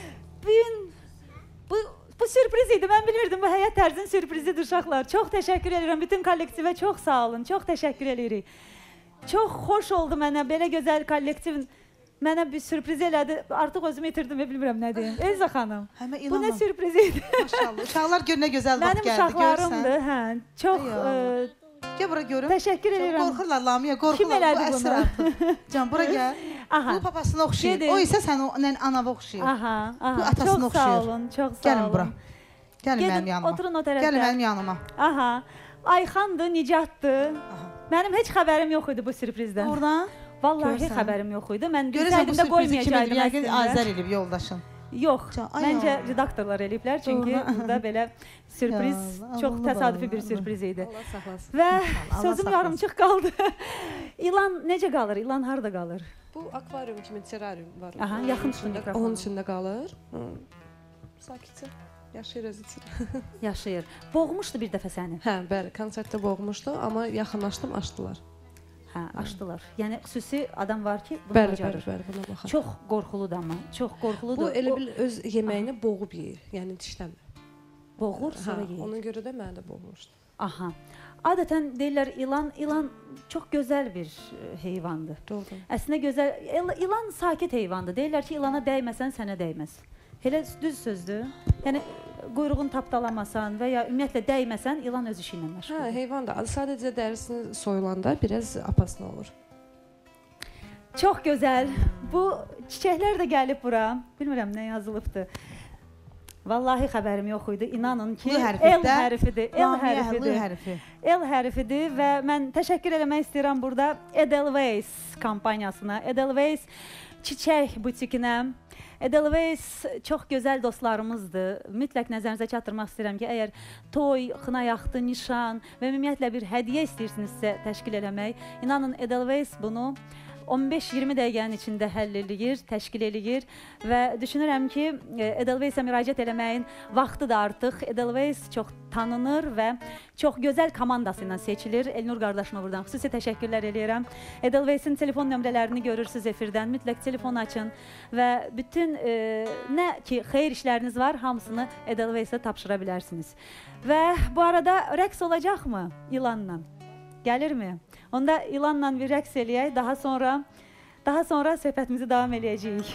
Bu sürpriz idi. Mən bilmirdim bu həyat tərzinin sürprizidir uşaqlar. Çox təşəkkür edirəm bütün kollektivə. Çox sağ olun. Çox təşəkkür edirik. Çox xoş oldu mənə belə gözəl kollektiv mənə bir sürpriz elədi. Artıq özümü itirdim və bilmirəm nə deyim. Elza xanım. Həmə Bu nə inanmam. sürpriz idi? Maşallah. Uşaqlar gör nə gözəl vaxt Mənim gəldi. uşaqlarımdır, hə. Çox Ay Allah. Gəl bura görüm. təşəkkür Çox edirəm. qorxurlar Lamiyə, qorxurlar. Kim elədi Bu əsr bunu? artıq. Can, bura gəl. Aha. Bu papasına oxşayır. Gedin. O isə sən o anava oxşayır. Aha, aha. Bu atasına Çox sağ oxşayır. olun, çox sağ olun. Gəlin bura. Gəlin Gedin, mənim yanıma. oturun o tərəfdə. Gəlin mənim yanıma. Aha. Ayxandır, Nicatdır. Mənim heç xəbərim yox idi bu sürprizdən. Oradan Vallahi görsən. xəbərim yox idi. Mən görürsən bu bilsəydim də sürprizi kim edib? qoymayacaqdım Yəqin Azər əslində. elib yoldaşın. Yox, Can, ay məncə Allah. redaktorlar eliblər. Çünki Doğru. burada belə sürpriz, Ya Allah, çox Allah, təsadüfi bir Allah. sürpriz idi. Allah saxlasın. Və Allah sözüm saxlasın. yarımçıq qaldı. İlan necə qalır? İlan harda qalır? Bu akvarium kimi terrarium var. Aha, yaxın tutun mikrofonu. Onun içində qalır. Sakitcə yaşayır özü üçün. Yaşayır. Boğmuşdu bir dəfə səni. Hə, bəli, konsertdə boğmuşdu, amma yaxınlaşdım, açdılar. Hə, açdılar. Yəni xüsusi adam var ki, bunu Bəli, bacarır. bəli, bəli, buna baxın. Çox qorxuludur amma. Çox qorxuludur. Bu elə bil öz yeməyini boğub yeyir, yəni dişləmir. boğur, sonra Hə, yeyir. ona görə də məni də boğmuşdu. Aha. Adətən deyirlər ilan çox gözəl bir heyvandır. Doğru. Əslində gözəl, ilan sakit heyvandır. Deyirlər ki, ilana dəyməsən sənə dəyməz. Elə düz sözdür. Yəni quyruğunu tapdalamasan və ya ümumiyyətlə dəyməsən ilan öz işi ilə Hə, məşğuldur. heyvan da sadəcə dərisini soyulanda biraz apasına olur. Çox gözəl. Bu çiçəklər də gəlib bura. Bilmirəm nə yazılıbdı. Vallahi xəbərim yox idi. İnanın ki, L hərfi L hərfidir. L L hərfidir. hərfi. L hərfidir və mən təşəkkür eləmək istəyirəm burada Edelweiss kampaniyasına, Edelweiss çiçək butikinə. Edelweiss çox gözəl dostlarımızdır. Mütləq nəzərinizə çatdırmaq istəyirəm ki, əgər toy, xına yaxdı, nişan və ümumiyyətlə bir hədiyyə istəyirsinizsə təşkil eləmək, inanın Edelweiss bunu 15-20 dəqiqənin içində həll eləyir, təşkil eləyir və düşünürəm ki, Edelweiss-ə müraciət eləməyin vaxtı da artıq. Edelweiss çox tanınır və çox gözəl komandası ilə seçilir. Elnur qardaşıma buradan xüsusi təşəkkürlər eləyirəm. Edelweiss-in telefon nömrələrini görürsünüz efirdən. Mütləq telefon açın və bütün nə ki xeyir işləriniz var, hamısını Edelweiss-ə tapşıra bilərsiniz. Və bu arada rəqs olacaqmı İlanla? Gəlirmi? Onda İlanla bir rəqs eləyək, daha sonra söhbətimizi davam eləyəcəyik.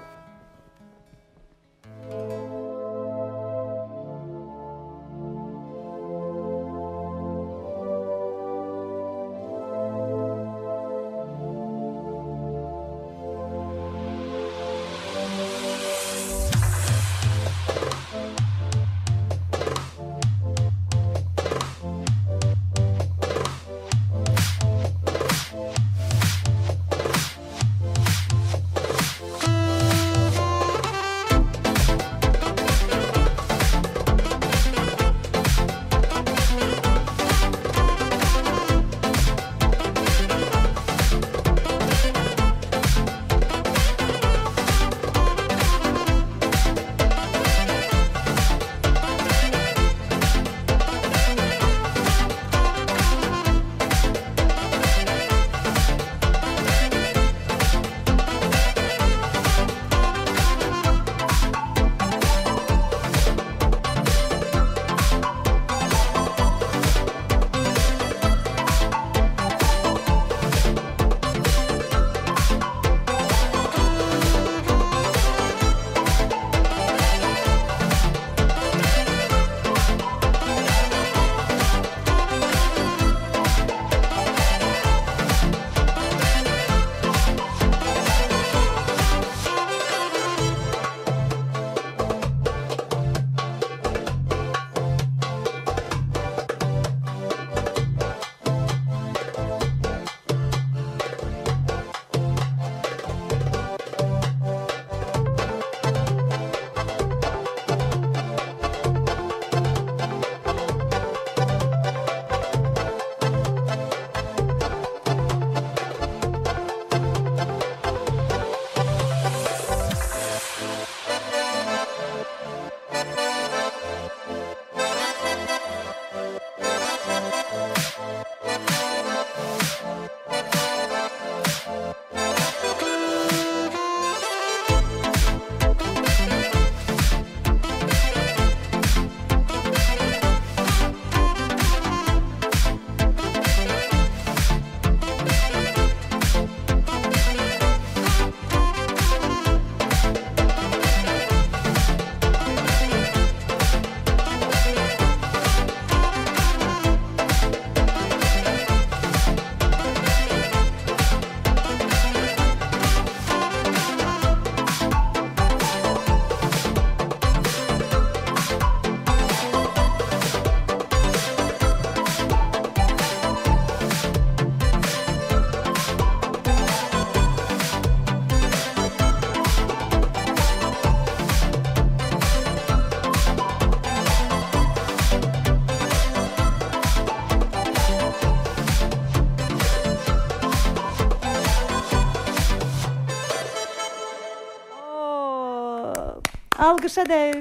Alqışa dəyir.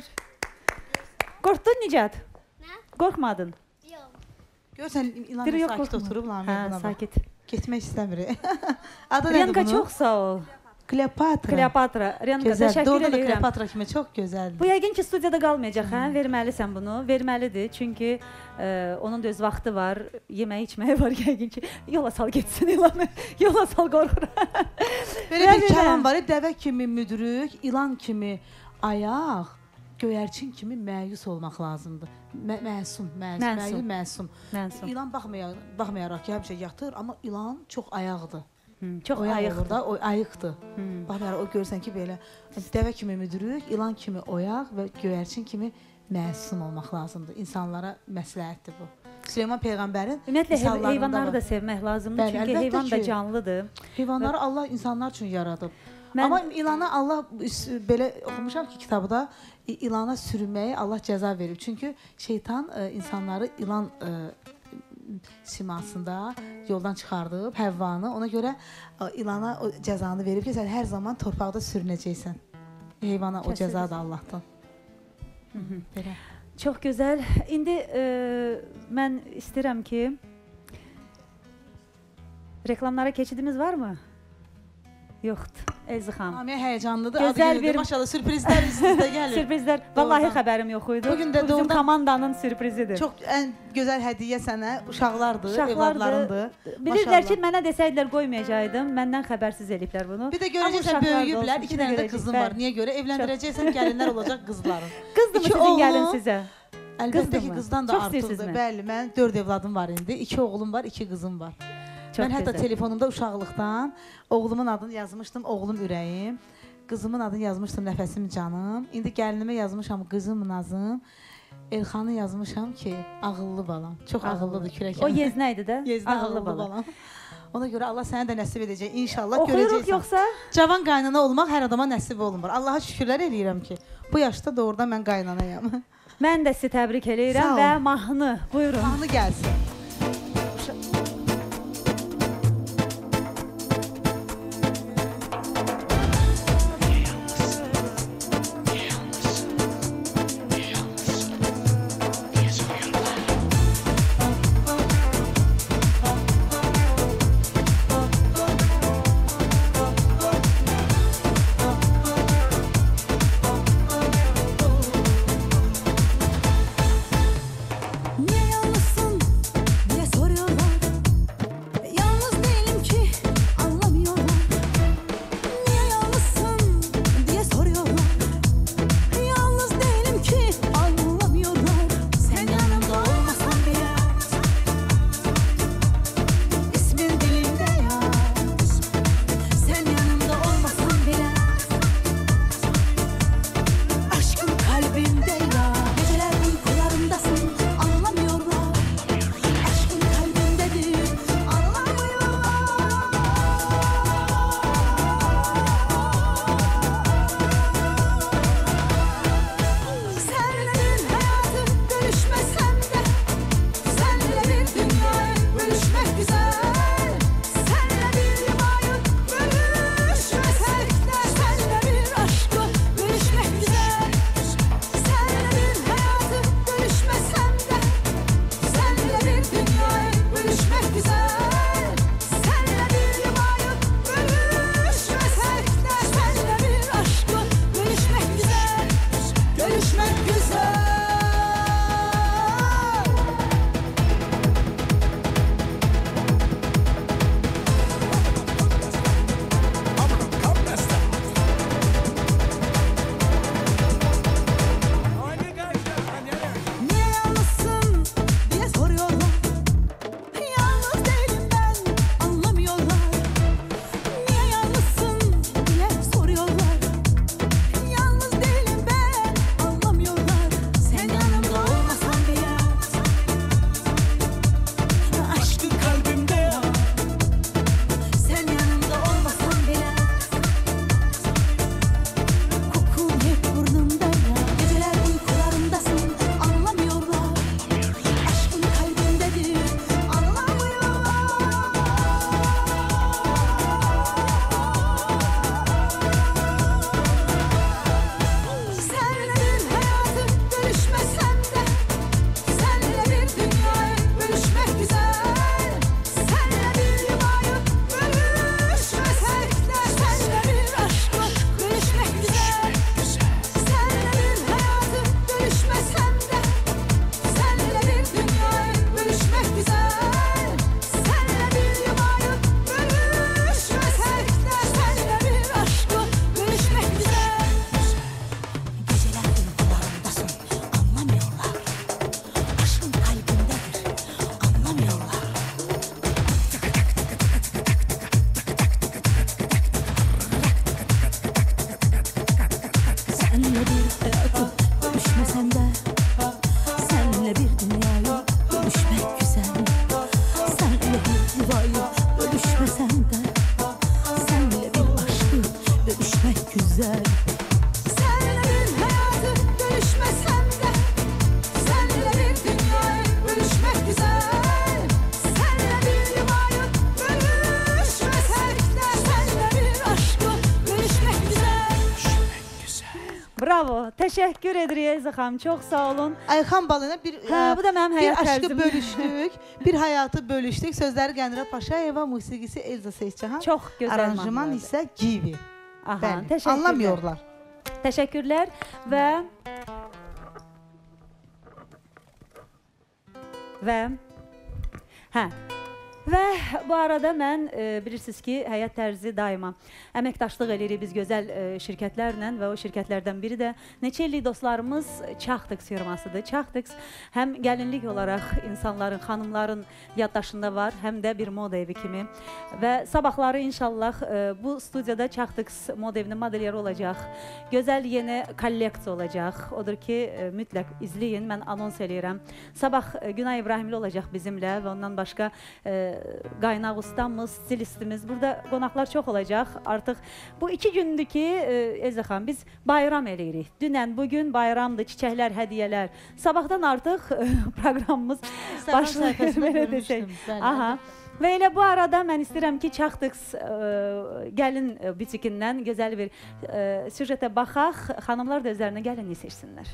Qorxdun Nicat? Nə? Qorxmadın? Yox. Görsən İlana Biri yox, sakit qorxma. oturub lan Hə, buna bax. sakit. Getmək istəmir. Adı nədir Renka bunun? çox sağ ol. Kleopatra. Kleopatra. Renka Gözəl. təşəkkür Doğrudan da edirəm. Kleopatra kimi çox gözəldir. Bu yəqin ki studiyada qalmayacaq, hə? Verməlisən bunu. Verməlidir. Çünki onun da öz vaxtı var. Yeməyi, içməyi var yəqin ki. Yola sal getsin İlanı. Yola sal qorxur. Belə bir kəlam var. Dəvə kimi müdrük, ilan kimi ayaq, göyərçin kimi məyus olmaq lazımdır. Məsum. Məsum. İlan baxmayaraq ki, həmişə yatır, amma ilan çox ayaqdır. Çox Oyaq ayıq. olur da, o ayıqdır. Bax, o görürsən ki, belə dəvə kimi müdürük, ilan kimi oyaq və göyərçin kimi məsum olmaq lazımdır. İnsanlara məsləhətdir bu. Süleyman Peyğəmbərin Ümumiyyətlə heyvanları da sevmək lazımdır, Bəli, çünki əlbəttə heyvan da ki. canlıdır. Heyvanları Allah insanlar üçün yaradıb. Mən- Amma ilana Allah belə oxumuşam ki, kitabda ilana sürünməyə Allah cəza verib. Çünki şeytan insanları ilan simasında yoldan çıxardıb Həvvanı. Ona görə ilana o cəzanı verib ki, sən hər zaman torpaqda sürünəcəksən. Heyvana o cəza da Allahdan. Belə. Çox gözəl. İndi mən istəyirəm ki, reklamlara keçidimiz varmı? Yoxdur. Elzi xanım. Hamiyə həyəcanlıdır. Gözəl bir- Maşallah sürprizlər üst-üstə gəlir. Sürprizlər. Vallahi xəbərim yox idi. Bugün də Bu bizim doğrudan- komandanın sürprizidir. Çox ən gözəl hədiyyə sənə uşaqlardır, evladlarındır. Bilirlər ki, Maşallah. mənə desəydilər qoymayacaqdım. Məndən xəbərsiz eliblər bunu. Bir də Amma görəcəksən uşaqlar da böyüyüblər, olsun, 2 dənə də görəcək. qızın Bəli. var. Niyə görə? Evləndirəcəksən, gəlinlər olacaq qızların. Qızdır mı İki sizin gəlin oğlum, sizə? Əlbəttə ki, Qızdırmı? qızdan da Çox artıqdır. istəyirsizmi? Bəli, mən 4 evladım var indi. 2 oğlum var, 2 qızım var. Çox Mən hətta gözəl. telefonumda uşaqlıqdan oğlumun adını yazmışdım, oğlum ürəyim. Qızımın adını yazmışdım, nəfəsim canım. İndi gəlinimə yazmışam, qızım Nazım. Elxanı yazmışam ki, ağıllı balam. Çox ağıllıdır kürəkən. O yeznə idi də. Yeznə ağıllı balam. Ona görə Allah sənə də nəsib edəcək. İnşallah Oxuyuruq görəcəksən. yoxsa? Cavan qaynana olmaq hər adama nəsib olmur. Allaha şükürlər eləyirəm ki, bu yaşda doğrudan mən qaynanayam. Mən də sizi təbrik Sağ eləyirəm ol. və mahnı, buyurun. Mahnı gəlsin. Niye yalnızsın diye soruyorlar. Təşəkkür edirik Elza xanım, çox sağ olun. Ayxan balına bir Bu da mənim bir həyat aşkı tərzim. bölüşdük, bir hayatı bölüşdük. Sözləri Qəndira Paşayeva, musiqisi Elza Seyidcahan, Çox gözəl aranjman mahnılardır. isə Givi. Aha, Bəli, təşəkkürlər. anlamıyorlar. Təşəkkürlər və bu arada mən bilirsiniz ki, həyat tərzi daima əməkdaşlıq edirik biz gözəl şirkətlərlə və o şirkətlərdən biri də neçə illik dostlarımız Çaxtix firmasıdır. Çaxtix həm gəlinlik olaraq insanların, xanımların yaddaşında var, həm də bir moda evi kimi və sabahları inşallah bu studiyada Çaxtix moda evinin modelyeri olacaq. Gözəl yeni kolleksiya olacaq. Odur ki, mütləq izləyin, mən anons eləyirəm. Sabah Günay İbrahimli olacaq bizimlə və ondan başqa qaynaq ustamız, stilistimiz. Burada qonaqlar çox olacaq. Artıq bu 2 gündür ki, Elza xanım, biz bayram eləyirik. Dünən, bugün bayramdır, çiçəklər, hədiyyələr. Sabahdan artıq proqramımız başlayır, belə desək. Aha. Və elə bu arada mən istəyirəm ki, Çaxtix gəlin bitikindən gözəl bir süjetə baxaq. Xanımlar da özlərinə gəlinliyi seçsinlər.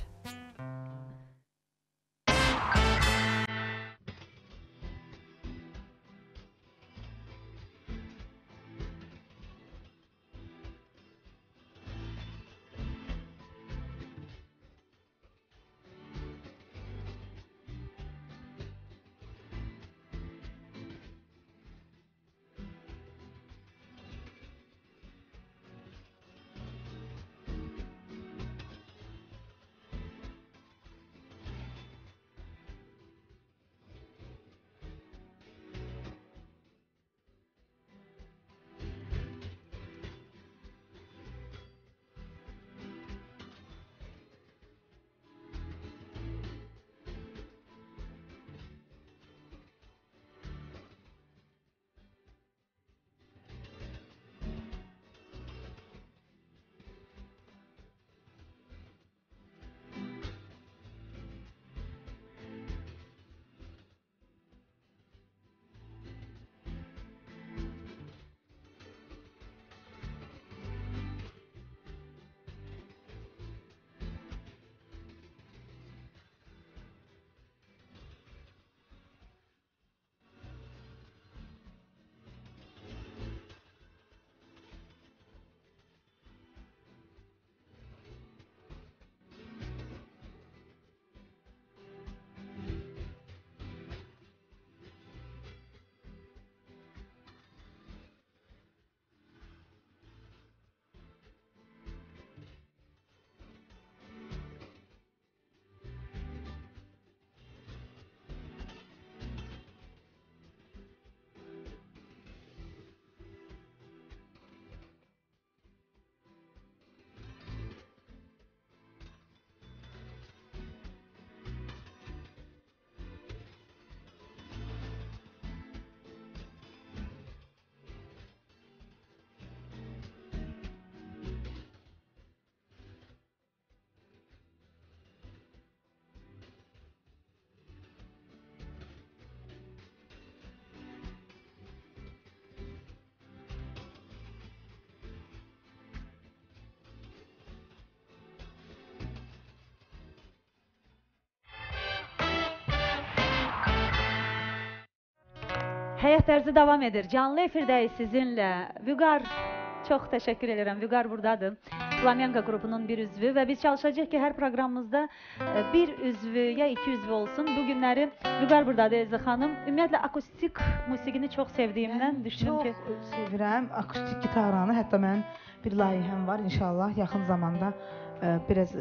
Həyat tərzi davam edir. Canlı efirdəyik sizinlə. Vüqar, çox təşəkkür edirəm. Vüqar buradadır. Flamenco qrupunun bir üzvü və biz çalışacağıq ki, hər proqramımızda bir üzvü ya 2 üzvü olsun. Bu günləri Vüqar buradadır Elza xanım. Ümumiyyətlə, akustik musiqini çox sevdiyimdən düşünürüm ki... Çox sevirəm akustik gitaranı. Hətta mənim bir layihəm var inşallah. Yaxın zamanda biraz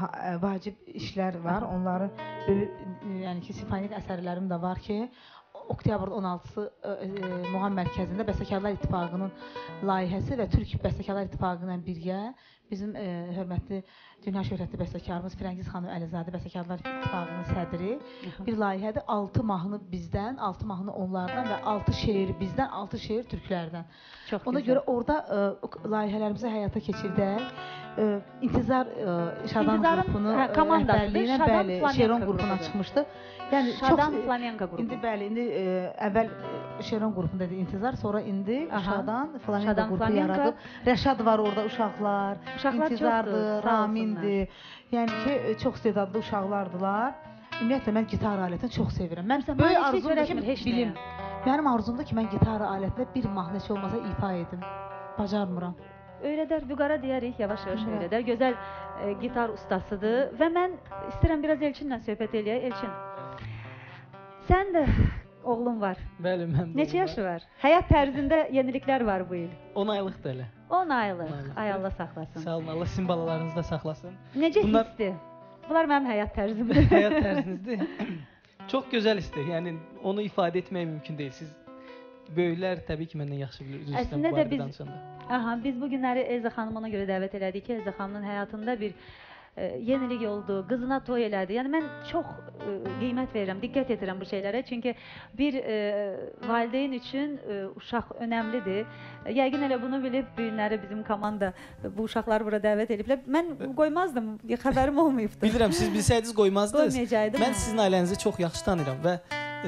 vacib işlər var. Onları, yəni ki, simfonik əsərlərim də var ki, Oktyabrın 16-sı Muğam Mərkəzində Bəstəkarlar İttifaqının layihəsi və Türk Bəstəkarlar İttifaqı ilə birgə bizim hörmətli dünya şöhrətli bəstəkarımız Firəngiz xanım Əlizadə Bəstəkarlar İttifaqının sədri bir layihədir. 6 mahnı bizdən, 6 mahnı onlardan və 6 şeir bizdən, 6 şeir türklərdən. Ona görə orada layihələrimizi həyata keçirdək. İntizar Şadan qrupunu rəhbərliyinə, bəli, Şeron qrupuna çıxmışdı. Yəni Şadan çox flamenko qrupu. İndi bəli, indi əvvəl Şeron qrupunda idi İntizar, sonra indi Aha. Şadan flamenko Şadan qrupu flamenko. yaradıb. Rəşad var orada, uşaqlar, Uşaqlar İntizardır, çoxdur, sağ Ramindir. Yəni ki, çox istedadlı uşaqlardılar. Ümumiyyətlə mən gitar alətini çox sevirəm. Mən Məsələn, böyük mahnı arzumdur ki, törətmir heç bilim. nəyə. Mənim arzumdur ki, mən gitar alətində bir mahnı heç olmasa ifa edim. Bacarmıram. Öyrədər, Vüqara deyərik, yavaş-yavaş Bilmirəm. öyrədər. Gözəl gitar ustasıdır və mən istəyirəm biraz Elçinlə söhbət eləyək. Elçin, sən də oğlun var. Bəli, mən. Neçə yaşı var? Həyat tərzində yeniliklər var bu il. 10 aylıqdır elə. 10 aylıq. aylıq. Ay Allah saxlasın. Sağ olun, Allah sizin balalarınızı da saxlasın. Necə Bunlar- hissdir? Bunlar mənim həyat tərzimdir. Həyat tərzinizdir. Çox gözəl istir. Yəni onu ifadə etmək mümkün deyil. Siz böyüklər təbii ki, məndən yaxşı bilir üzr istəyirəm Əslində bu də barədə biz danışanda. Aha, biz bu günləri Elza xanım ona görə dəvət elədik ki, Elza xanımın həyatında bir yenilik oldu, qızına toy elədi. Yəni mən çox qiymət verirəm, diqqət edirəm bu şeylərə. Çünki bir valideyn üçün uşaq önəmlidir. Yəqin elə bunu bilib bu günləri bizim komanda bu uşaqları bura dəvət ediblər. Mən qoymazdım, xəbərim olmayıbdı. Bilirəm, siz bilsəydiniz qoymazdınız. Qoymayacaqdım. Mən sizin ailənizi çox yaxşı tanıyıram və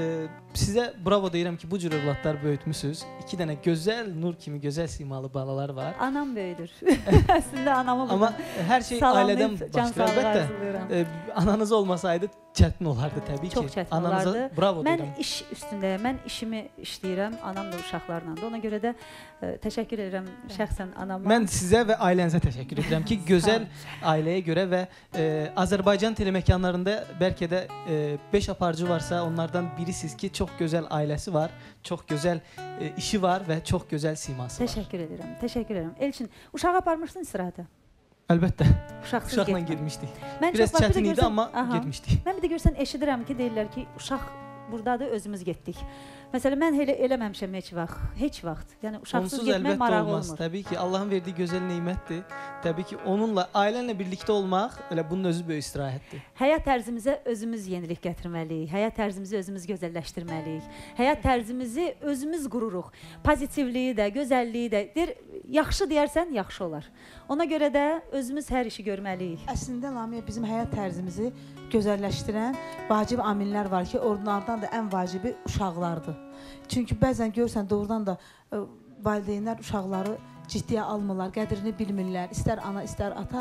sizə bravo deyirəm ki, bu cür övladlar böyütmüsünüz. 2 dənə gözəl, nur kimi gözəl simalı balalar var. Anam böyüdür. Əslində anamı Amma hər şey ailədən can başlayır. sağlığı Əlbəttə, arzulayıram. ananız olmasaydı çətin olardı təbii ki. Çox çətin Ananıza olardı. bravo Mən deyirəm. iş üstündəyəm, mən işimi işləyirəm, anam da uşaqlarla da. Ona görə də təşəkkür edirəm şəxsən anama. Mən sizə və ailənizə təşəkkür edirəm ki, gözəl ailəyə görə və Azərbaycan teleməkanlarında bəlkə də 5 aparıcı varsa, onlardan birisiz ki, çox gözəl ailəsi var, çox gözəl işi var və çox gözəl siması var. Təşəkkür edirəm, təşəkkür edirəm. Elçin, uşağı aparmışdın istirahətə? Əlbəttə, Uşaqsız uşaqla getmə. getmişdik. Mən Biraz çox vaxt bir də çətin idi, görsən- amma Aha. getmişdik. Mən bir də görsən eşidirəm ki, deyirlər ki, uşaq burdadır, özümüz getdik. Məsələn, mən elə eləməmişəm heç vaxt. Yəni uşaqsız Onsuz getmək əlbəttə marağı olmaz. olmur. Təbii ki, Allahın verdiyi gözəl nemətdir. Təbii ki, onunla, ailənlə birlikdə olmaq, elə bunun özü böyük istirahətdir. Həyat tərzimizə özümüz yenilik gətirməliyik. Həyat tərzimizi özümüz gözəlləşdirməliyik. Həyat tərzimizi özümüz qururuq. Pozitivliyi də, gözəlliyi də. Yaxşı deyərsən, yaxşı olar. Ona görə də özümüz hər işi görməliyik. Əslində Lamiyə bizim həyat tərzimizi gözəlləşdirən vacib amillər var ki, onlardan da ən vacibi uşaqlardır. Çünki bəzən görürsən doğrudan da valideynlər uşaqları ciddiyə almırlar, qədrini bilmirlər. İstər ana, istər ata.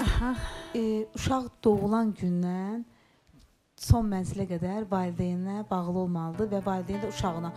Uşaq doğulan gündən son mənzilə qədər valideynlə bağlı olmalıdır və valideyn də uşağına.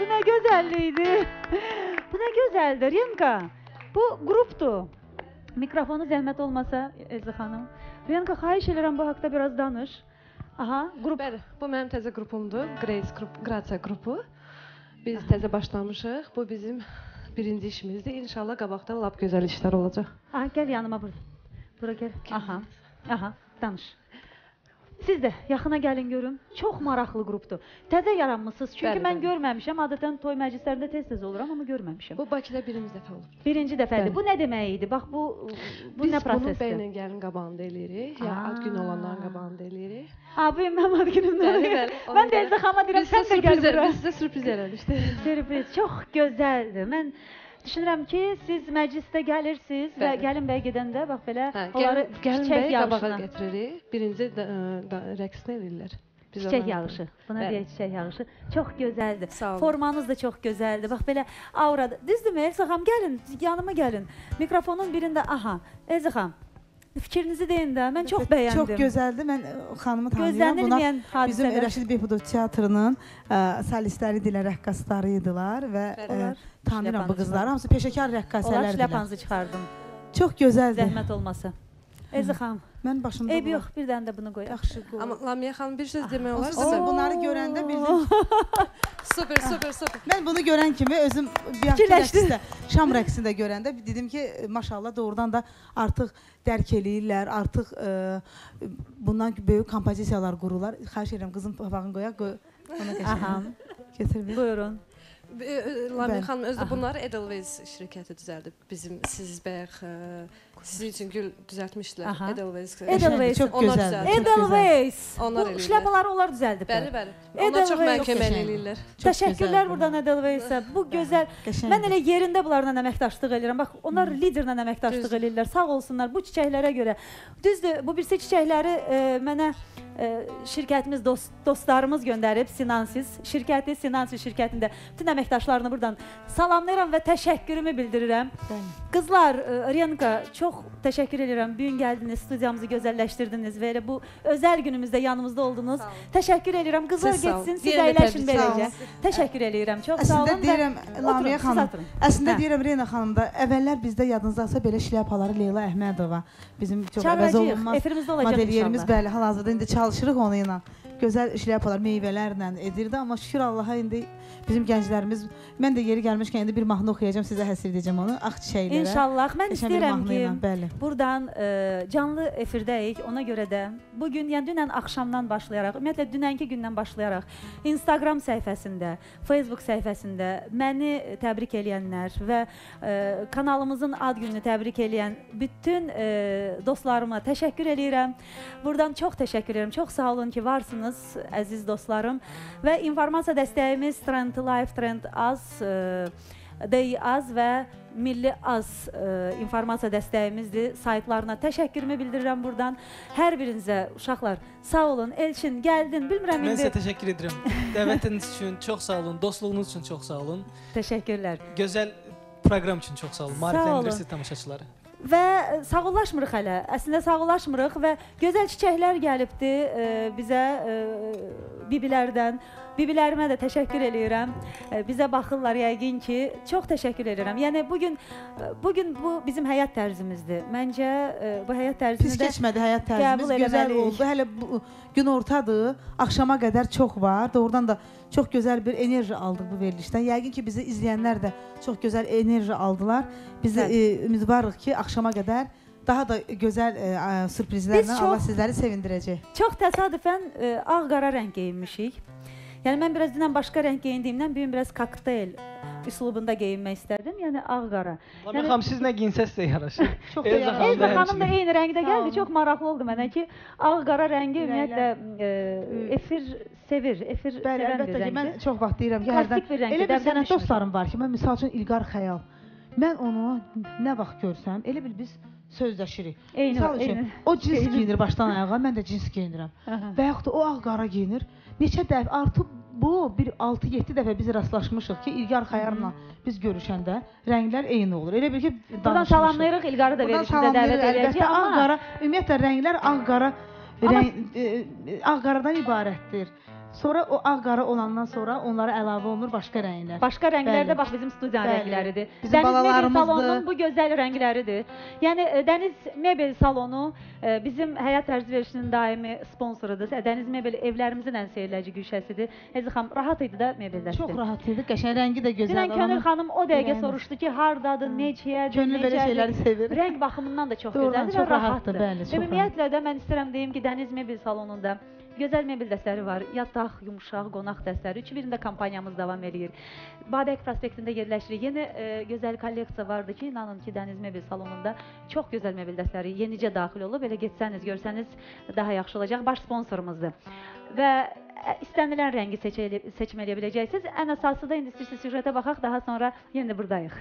nə gözəllikdir. Bu nə gözəldir, Renka. Bu qrupdur. Mikrofonu zəhmət olmasa, Elza xanım. Renka, xahiş edirəm bu haqda biraz danış. Aha, qrup. Bəli, bu mənim təzə qrupumdur, Grace Gracia qrupu. Biz təzə başlamışıq. Bu bizim birinci işimizdir. İnşallah qabaqda lap gözəl işlər olacaq. Aha, gəl yanıma burada. Bura gəl. Aha. Aha, danış. Siz də yaxına gəlin görüm. Çox maraqlı qrupdur. Təzə yaranmısınız. Çünki Bəli, mən bəli. görməmişəm. Adətən toy məclislərində tez-tez oluram, amma görməmişəm. Bu Bakıda birinci dəfə olub. Birinci dəfədir. Bəli. Bu nə demək idi? Bax bu Biz nə bunu prosesdir? bəylə gəlin qabağında eləyirik. Ya ad gün olanların qabağında eləyirik. Ha, bu mənim ad günümdür. Bəli, bəli. Mən də Elza xanıma deyirəm, sən də gəl bura. Biz sizə sürpriz eləmişdik. Sürpriz. Çox gözəldir. Mən düşünürəm ki, siz məclisdə gəlirsiniz və Bəli. gəlin bəy gedəndə bax belə Hə, onları gəlin çiçək bəy qabağa yağışına. gətiririk. Birinci rəqsini eləyirlər. Biz Çiçək onları- yağışı. Buna Bəli. deyək çiçək yağışı. Çox gözəldir. Sağ olun. Formanız da çox gözəldir. Bax belə aurada. Düzdürmü Elza xanım? Gəlin, yanıma gəlin. Mikrofonun birində aha. Elza xanım, fikrinizi deyin də. Mən çox bəyəndim. Çox gözəldir. Mən xanımı tanıyıram. Gözlənilməyən Bizim hadisələr. Rəşid Behbudov teatrının solistləri idilər, rəqqasları idilər və Bəli. tanıyıram bu Şləpanızı. qızları. Hamısı peşəkar Onlar rəqqasələr idilər. şləpanızı çıxardım. Çox gözəldir. Zəhmət olmasa. Elza xanım, Mən başımda eyb yox, bir dənə də bunu qoyaq. Yaxşı qoy. Amma Lamiyə xanım bir söz demək olar Siz sizə. bunları görəndə bildim. Super, super, super. Mən bunu görən kimi özüm bir hafta Fikirləşdin. rəqsdə, şam rəqsində görəndə dedim ki, maşallah doğrudan da artıq dərk eləyirlər, artıq bundan böyük kompozisiyalar qururlar. Xahiş edirəm qızım papağını qoyaq, ona Aha, qəşəng gətir bir. buyurun. Lamiyə Bəli. xanım özü bunları Edelweiss şirkəti düzəldib. Bizim siz bayaq sizin üçün gül düzəltmişdilər. Aha. Edelweiss. Edelweiss. Çox Onlar gözəldir. düzəldib. Çox gözəl. Edelweiss. Onlar Bu eləyirlər. şləpaları onlar düzəldib. Bəli, bəli. Onlar çox Edelweiss. məhkəməli Çox eləyirlər. Çox Təşəkkürlər gözəldir. buradan Edelweissə. Bu gözəl. Qəşəngdir. Mən elə yerində bunlarla əməkdaşlıq edirəm. Bax, onlar liderlə əməkdaşlıq Düzdür. eləyirlər. Sağ olsunlar bu çiçəklərə görə. Düzdür, bu birisi çiçəkləri mənə şirkətimiz dostlarımız göndərib Sinansiz şirkəti, Sinansiz şirkətində bütün əməkdaşlarını buradan salamlayıram və təşəkkürümü bildirirəm. Qızlar, Renka, çox təşəkkür edirəm. Bu gün gəldiniz, studiyamızı gözəlləşdirdiniz və elə bu özəl günümüzdə yanımızda oldunuz. Təşəkkür edirəm. Qızlar Siz sağ olun. getsin, siz Yenə əyləşin təbrik, sağ beləcə. olun. Təşəkkür edirəm. Çox sağ olun. Əslində deyirəm Lamiyə siz xanım, oturun. əslində Hə. deyirəm Reyna xanım da əvvəllər bizdə yadınızdasa belə şlyapaları Leyla Əhmədova bizim çox əvəz Çağıracağıq, olunmaz efirimizdə olacaq modeliyerimiz inşallah. bəli hal-hazırda indi çalışırıq onu ilə. Gözəl şlyapalar meyvələrlə edirdi, amma şükür Allaha indi bizim gənclərimiz, mən də yeri gəlmişkən indi bir mahnı oxuyacağam, sizə həsr edəcəm onu, Ağ çiçəklərə. İnşallah. Mən Qəşəng bir istəyirəm mahnı ki, ilə, bəli. buradan canlı efirdəyik. Ona görə də bugün, yəni dünən axşamdan başlayaraq, ümumiyyətlə dünənki gündən başlayaraq Instagram səhifəsində, Facebook səhifəsində məni təbrik eləyənlər və kanalımızın ad gününü təbrik eləyən bütün dostlarıma təşəkkür eləyirəm. Buradan çox təşəkkür edirəm. Çox sağ olun ki, varsınız, əziz dostlarım. Və informasiya dəstəyimiz Trend Life, Trend Az, DI Az və Milli Az informasiya dəstəyimizdir. Saytlarına təşəkkürümü bildirirəm buradan. Hər birinizə uşaqlar sağ olun. Elçin gəldin. Bilmirəm Mən sizə indi. təşəkkür edirəm. Dəvətiniz üçün çox sağ olun, dostluğunuz üçün çox sağ olun. Təşəkkürlər. Gözəl proqram üçün çox sağ olun. Sağ Maarifləndirirsiniz tamaşaçıları. Və sağollaşmırıq hələ. Əslində sağollaşmırıq və gözəl çiçəklər gəlibdi bizə bibilərdən. Bibilərimə də təşəkkür eləyirəm. Bizə baxırlar yəqin ki, çox təşəkkür edirəm. Yəni bugün bu bizim həyat tərzimizdir. Məncə bu həyat tərzini Pis də keçmədi həyat tərzimiz, qəbul gözəl eləməliyik. oldu. Hələ bu gün ortadır, axşama qədər çox var. Doğrudan da çox gözəl bir enerji aldıq bu verilişdən. Yəqin ki, bizi izləyənlər də çox gözəl enerji aldılar. Biz ümidvarıq ki, axşama qədər daha da gözəl sürprizlərlə Allah sizləri sevindirəcək. Çox təsadüfən ağ-qara rəng geyinmişik. Yəni mən biraz dünən başqa rəng geyindiyimdən bu gün biraz kokteyl üslubunda geyinmək istədim. Yəni ağ-qara. Lamiyə xanım, siz nə giyinsəz də yaraşır. Çox Elza xanım Elza da xanım da həmçinin. eyni rəngdə gəldi. olun. Çox maraqlı oldu mənə ki, ağ-qara rəngi ümumiyyətlə efir sevir, efir Bəli, sevən bir əlbəttə ki, mən rəngdir. çox vaxt deyirəm ki, Plastik bir rəngdir, elə bir dəbdən sənət düşmür. dostlarım var ki, mən misal üçün İlqar Xəyal. Mən onu nə vaxt görsəm, elə bil biz sözləşirik. Eyni, Misal üçün, eyni. o cins geyinir başdan ayağa, mən də cins geyinirəm. Və yaxud da o ağ-qara geyinir. Neçə dəfə, artıq bu bir 6-7 dəfə biz rastlaşmışıq ki, İlqar Xəyarla biz görüşəndə rənglər eyni olur. Elə bil ki, Buradan danışmışıq. salamlayırıq, İlqarı da verilişimizə dəvət edəcəyik. Əlbəttə, Amma ağ-qara, ümumiyyətlə rənglər ağ-qara, ağ-qaradan ibarətdir. Sonra o ağ-qara olandan sonra onlara əlavə olunur başqa rənglər. Başqa rənglər də Bəli. bax bizim studiyanın Bəli. rəngləridir. Bizim Dəniz Mebel balalarımızdır. salonunun bu gözəl rəngləridir. Yəni Dəniz Mebel salonu bizim həyat tərzi verilişinin daimi sponsorudur. Dəniz Mebel evlərimizin ən seyrləci güşəsidir. Əziz xanım, rahat idi də mebeldə. Çox rahat idi, qəşəng rəngi də gözəl. Dünən Könül xanım o dəqiqə ürəyini- soruşdu ki, hardadır, necəyədir, Könül belə şeyləri sevir. Rəng baxımından da çox Doğrudan gözəldir çox və rahatdır, rahatdır. bəli, çox Ümumiyyətlə də mən istəyirəm deyim ki, Dəniz Mebel salonunda gözəl mebel dəstləri var. Yataq, yumşaq, qonaq dəstləri. Üçü birində kampaniyamız davam edir. Babək prospektində yerləşirik. Yeni gözəl kolleksiya vardı ki, inanın ki, Dəniz Mebel salonunda çox gözəl mebel dəstləri yenicə daxil olub. Elə getsəniz, görsəniz daha yaxşı olacaq. Baş sponsorumuzdur. Və istənilən rəngi seçim edə biləcəksiniz. Ən əsası da indi istəyirsiniz süjetə baxaq, daha sonra yenə buradayıq.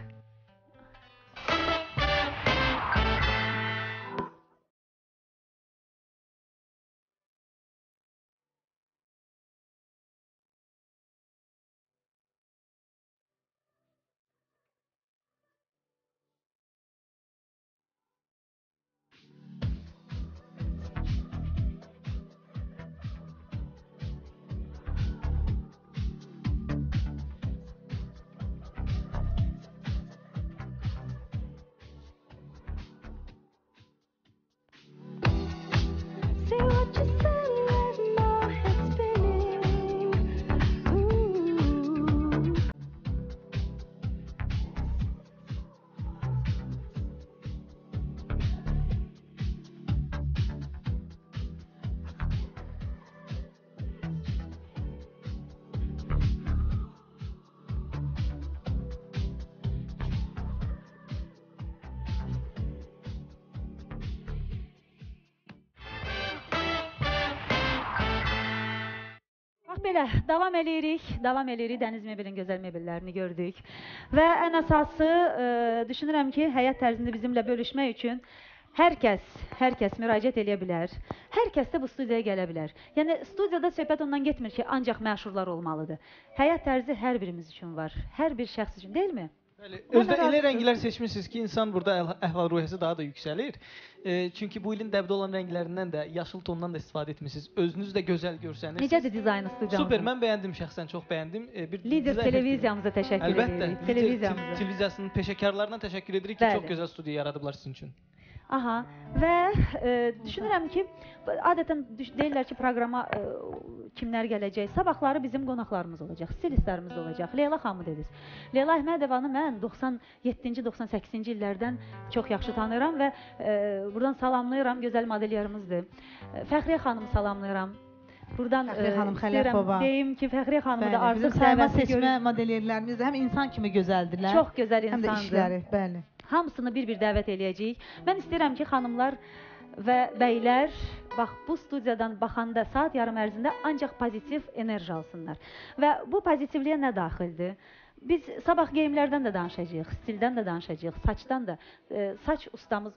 Belə, davam eləyirik. Dəniz Mebelin gözəl mebellərini gördük. Və ən əsası, düşünürəm ki, həyat tərzini bizimlə bölüşmək üçün hər kəs müraciət edə bilər. Hər kəs də bu studiyaya gələ bilər. Yəni, studiyada söhbət ondan getmir ki, ancaq məşhurlar olmalıdır. Həyat tərzi hər birimiz üçün var. Hər bir şəxs üçün, deyilmi? Bəli, özdə elə rənglər seçmişsiniz ki, insan burada əhval-ruhiyyəsi daha da yüksəlir. Çünki bu ilin dəbdə olan rənglərindən də, yaşıl tondan da istifadə etmişsiniz. Özünüz də gözəl görsənirsiniz. Necədir dizaynı studiyamızın? Super, mən bəyəndim şəxsən, çox bəyəndim. Lider televiziyamıza təşəkkür edirik. Əlbəttə, Lider televiziyasının peşəkarlarına təşəkkür edirik ki, çox gözəl studiya yaradıblar sizin üçün. Aha, və düşünürəm ki, adətən deyirlər ki, proqrama kimlər gələcək? Sabahları bizim qonaqlarımız olacaq, stilistlərimiz olacaq. Leyla xanımı dediniz. Leyla Əhmədovanı mən 97-ci, 98-ci illərdən çox yaxşı tanıyıram və buradan salamlayıram, gözəl modelyerimizdir. Fəxriyə xanımı salamlayıram. Buradan istəyirəm deyim ki, Fəxriyə xanımı da artıq sayma seçmə modellerlərimiz də həm insan kimi gözəldirlər. Çox gözəl insandır. Həm də işləri, bəli. Hamısını bir-bir dəvət eləyəcəyik. Mən istəyirəm ki, xanımlar və bəylər bax bu studiyadan baxanda saat yarım ərzində ancaq pozitiv enerji alsınlar. Və bu pozitivliyə nə daxildir? Biz sabah geyimlərdən də danışacağıq, stildən də danışacağıq, saçdan da. Saç ustamız,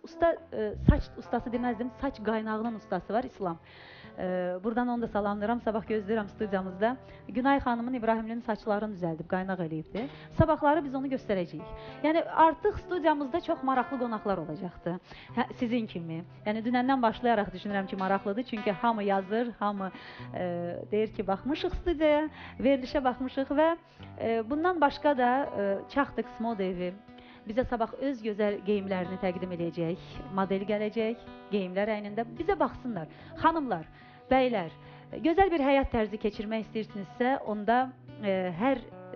saç ustası deməzdim, saç qaynağının ustası var, İslam. Buradan onu da salamlayıram, sabah gözləyirəm studiyamızda. Günay xanımın İbrahimlinin saçlarını düzəldib, qaynaq eləyibdir. Sabahları biz onu göstərəcəyik. Yəni artıq studiyamızda çox maraqlı qonaqlar olacaqdır, sizin kimi. Yəni dünəndən başlayaraq düşünürəm ki, maraqlıdır, çünki hamı yazır, hamı deyir ki, baxmışıq studiyaya, verilişə baxmışıq və bundan başqa da Çaxdıq Moda evi bizə sabah öz gözəl geyimlərini təqdim edəcək, model gələcək, geyimlər əynində. Bizə baxsınlar, xanımlar, bəylər, gözəl bir həyat tərzi keçirmək istəyirsinizsə, onda hər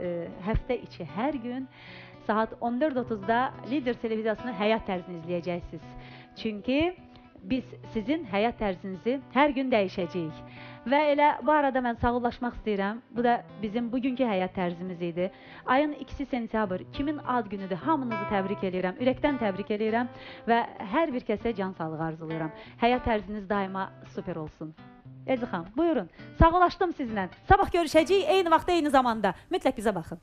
həftə içi, hər gün saat 14:30-da Lider televiziyasının həyat tərzini izləyəcəksiniz. Çünki biz sizin həyat tərzinizi hər gün dəyişəcəyik. Və elə bu arada mən sağollaşmaq istəyirəm. Bu da bizim bugünkü həyat tərzimiz idi. Ayın 2 sentyabr, kimin ad günüdür? Hamınızı təbrik edirəm, ürəkdən təbrik edirəm və hər bir kəsə can sağlığı arzulayıram. Həyat tərziniz daima super olsun. Elzi xanım, buyurun. Sağollaşdım sizinlə. Sabah görüşəcəyik, eyni vaxtda, eyni zamanda. Mütləq bizə baxın.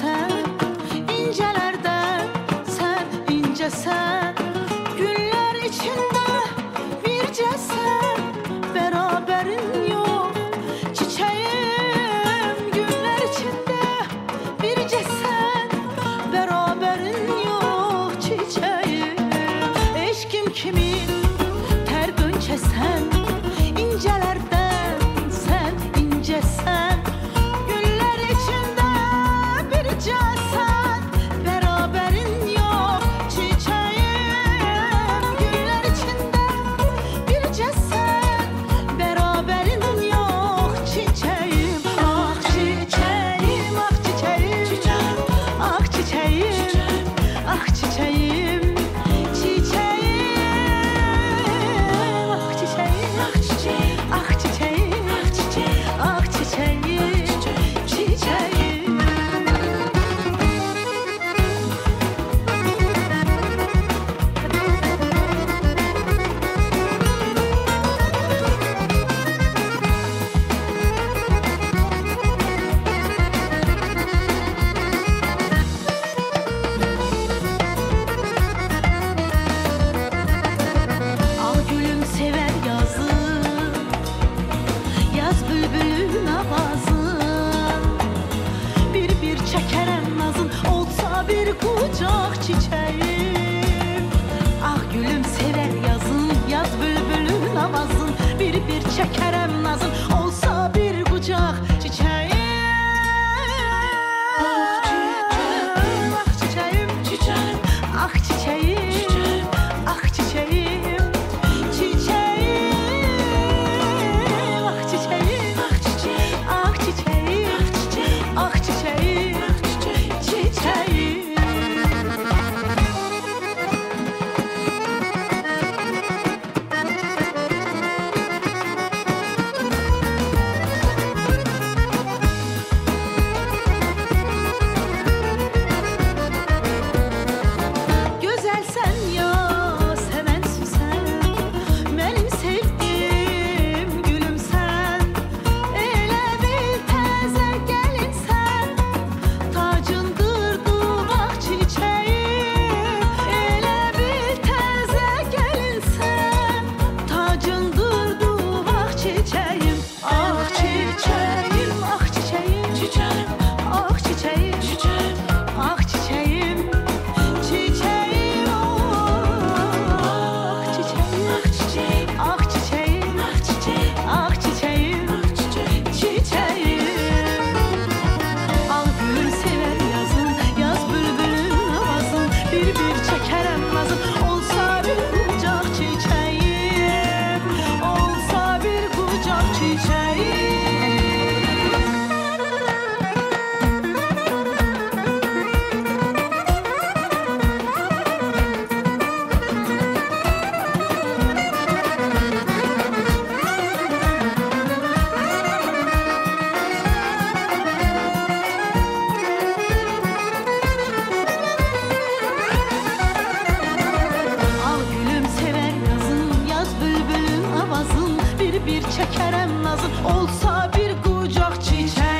İncelerden sen incesən, günlər avazın bir çəkərəm nazın olsa bir qucaq çiçəyi ah çiçeğim, ah çiçeğim, çiçeğim, ah çiçeğim, ah çiçeğim, ah çiçeğim, çiçeğim. Bir çəkərəm nazın olsa bir qucaq çiçək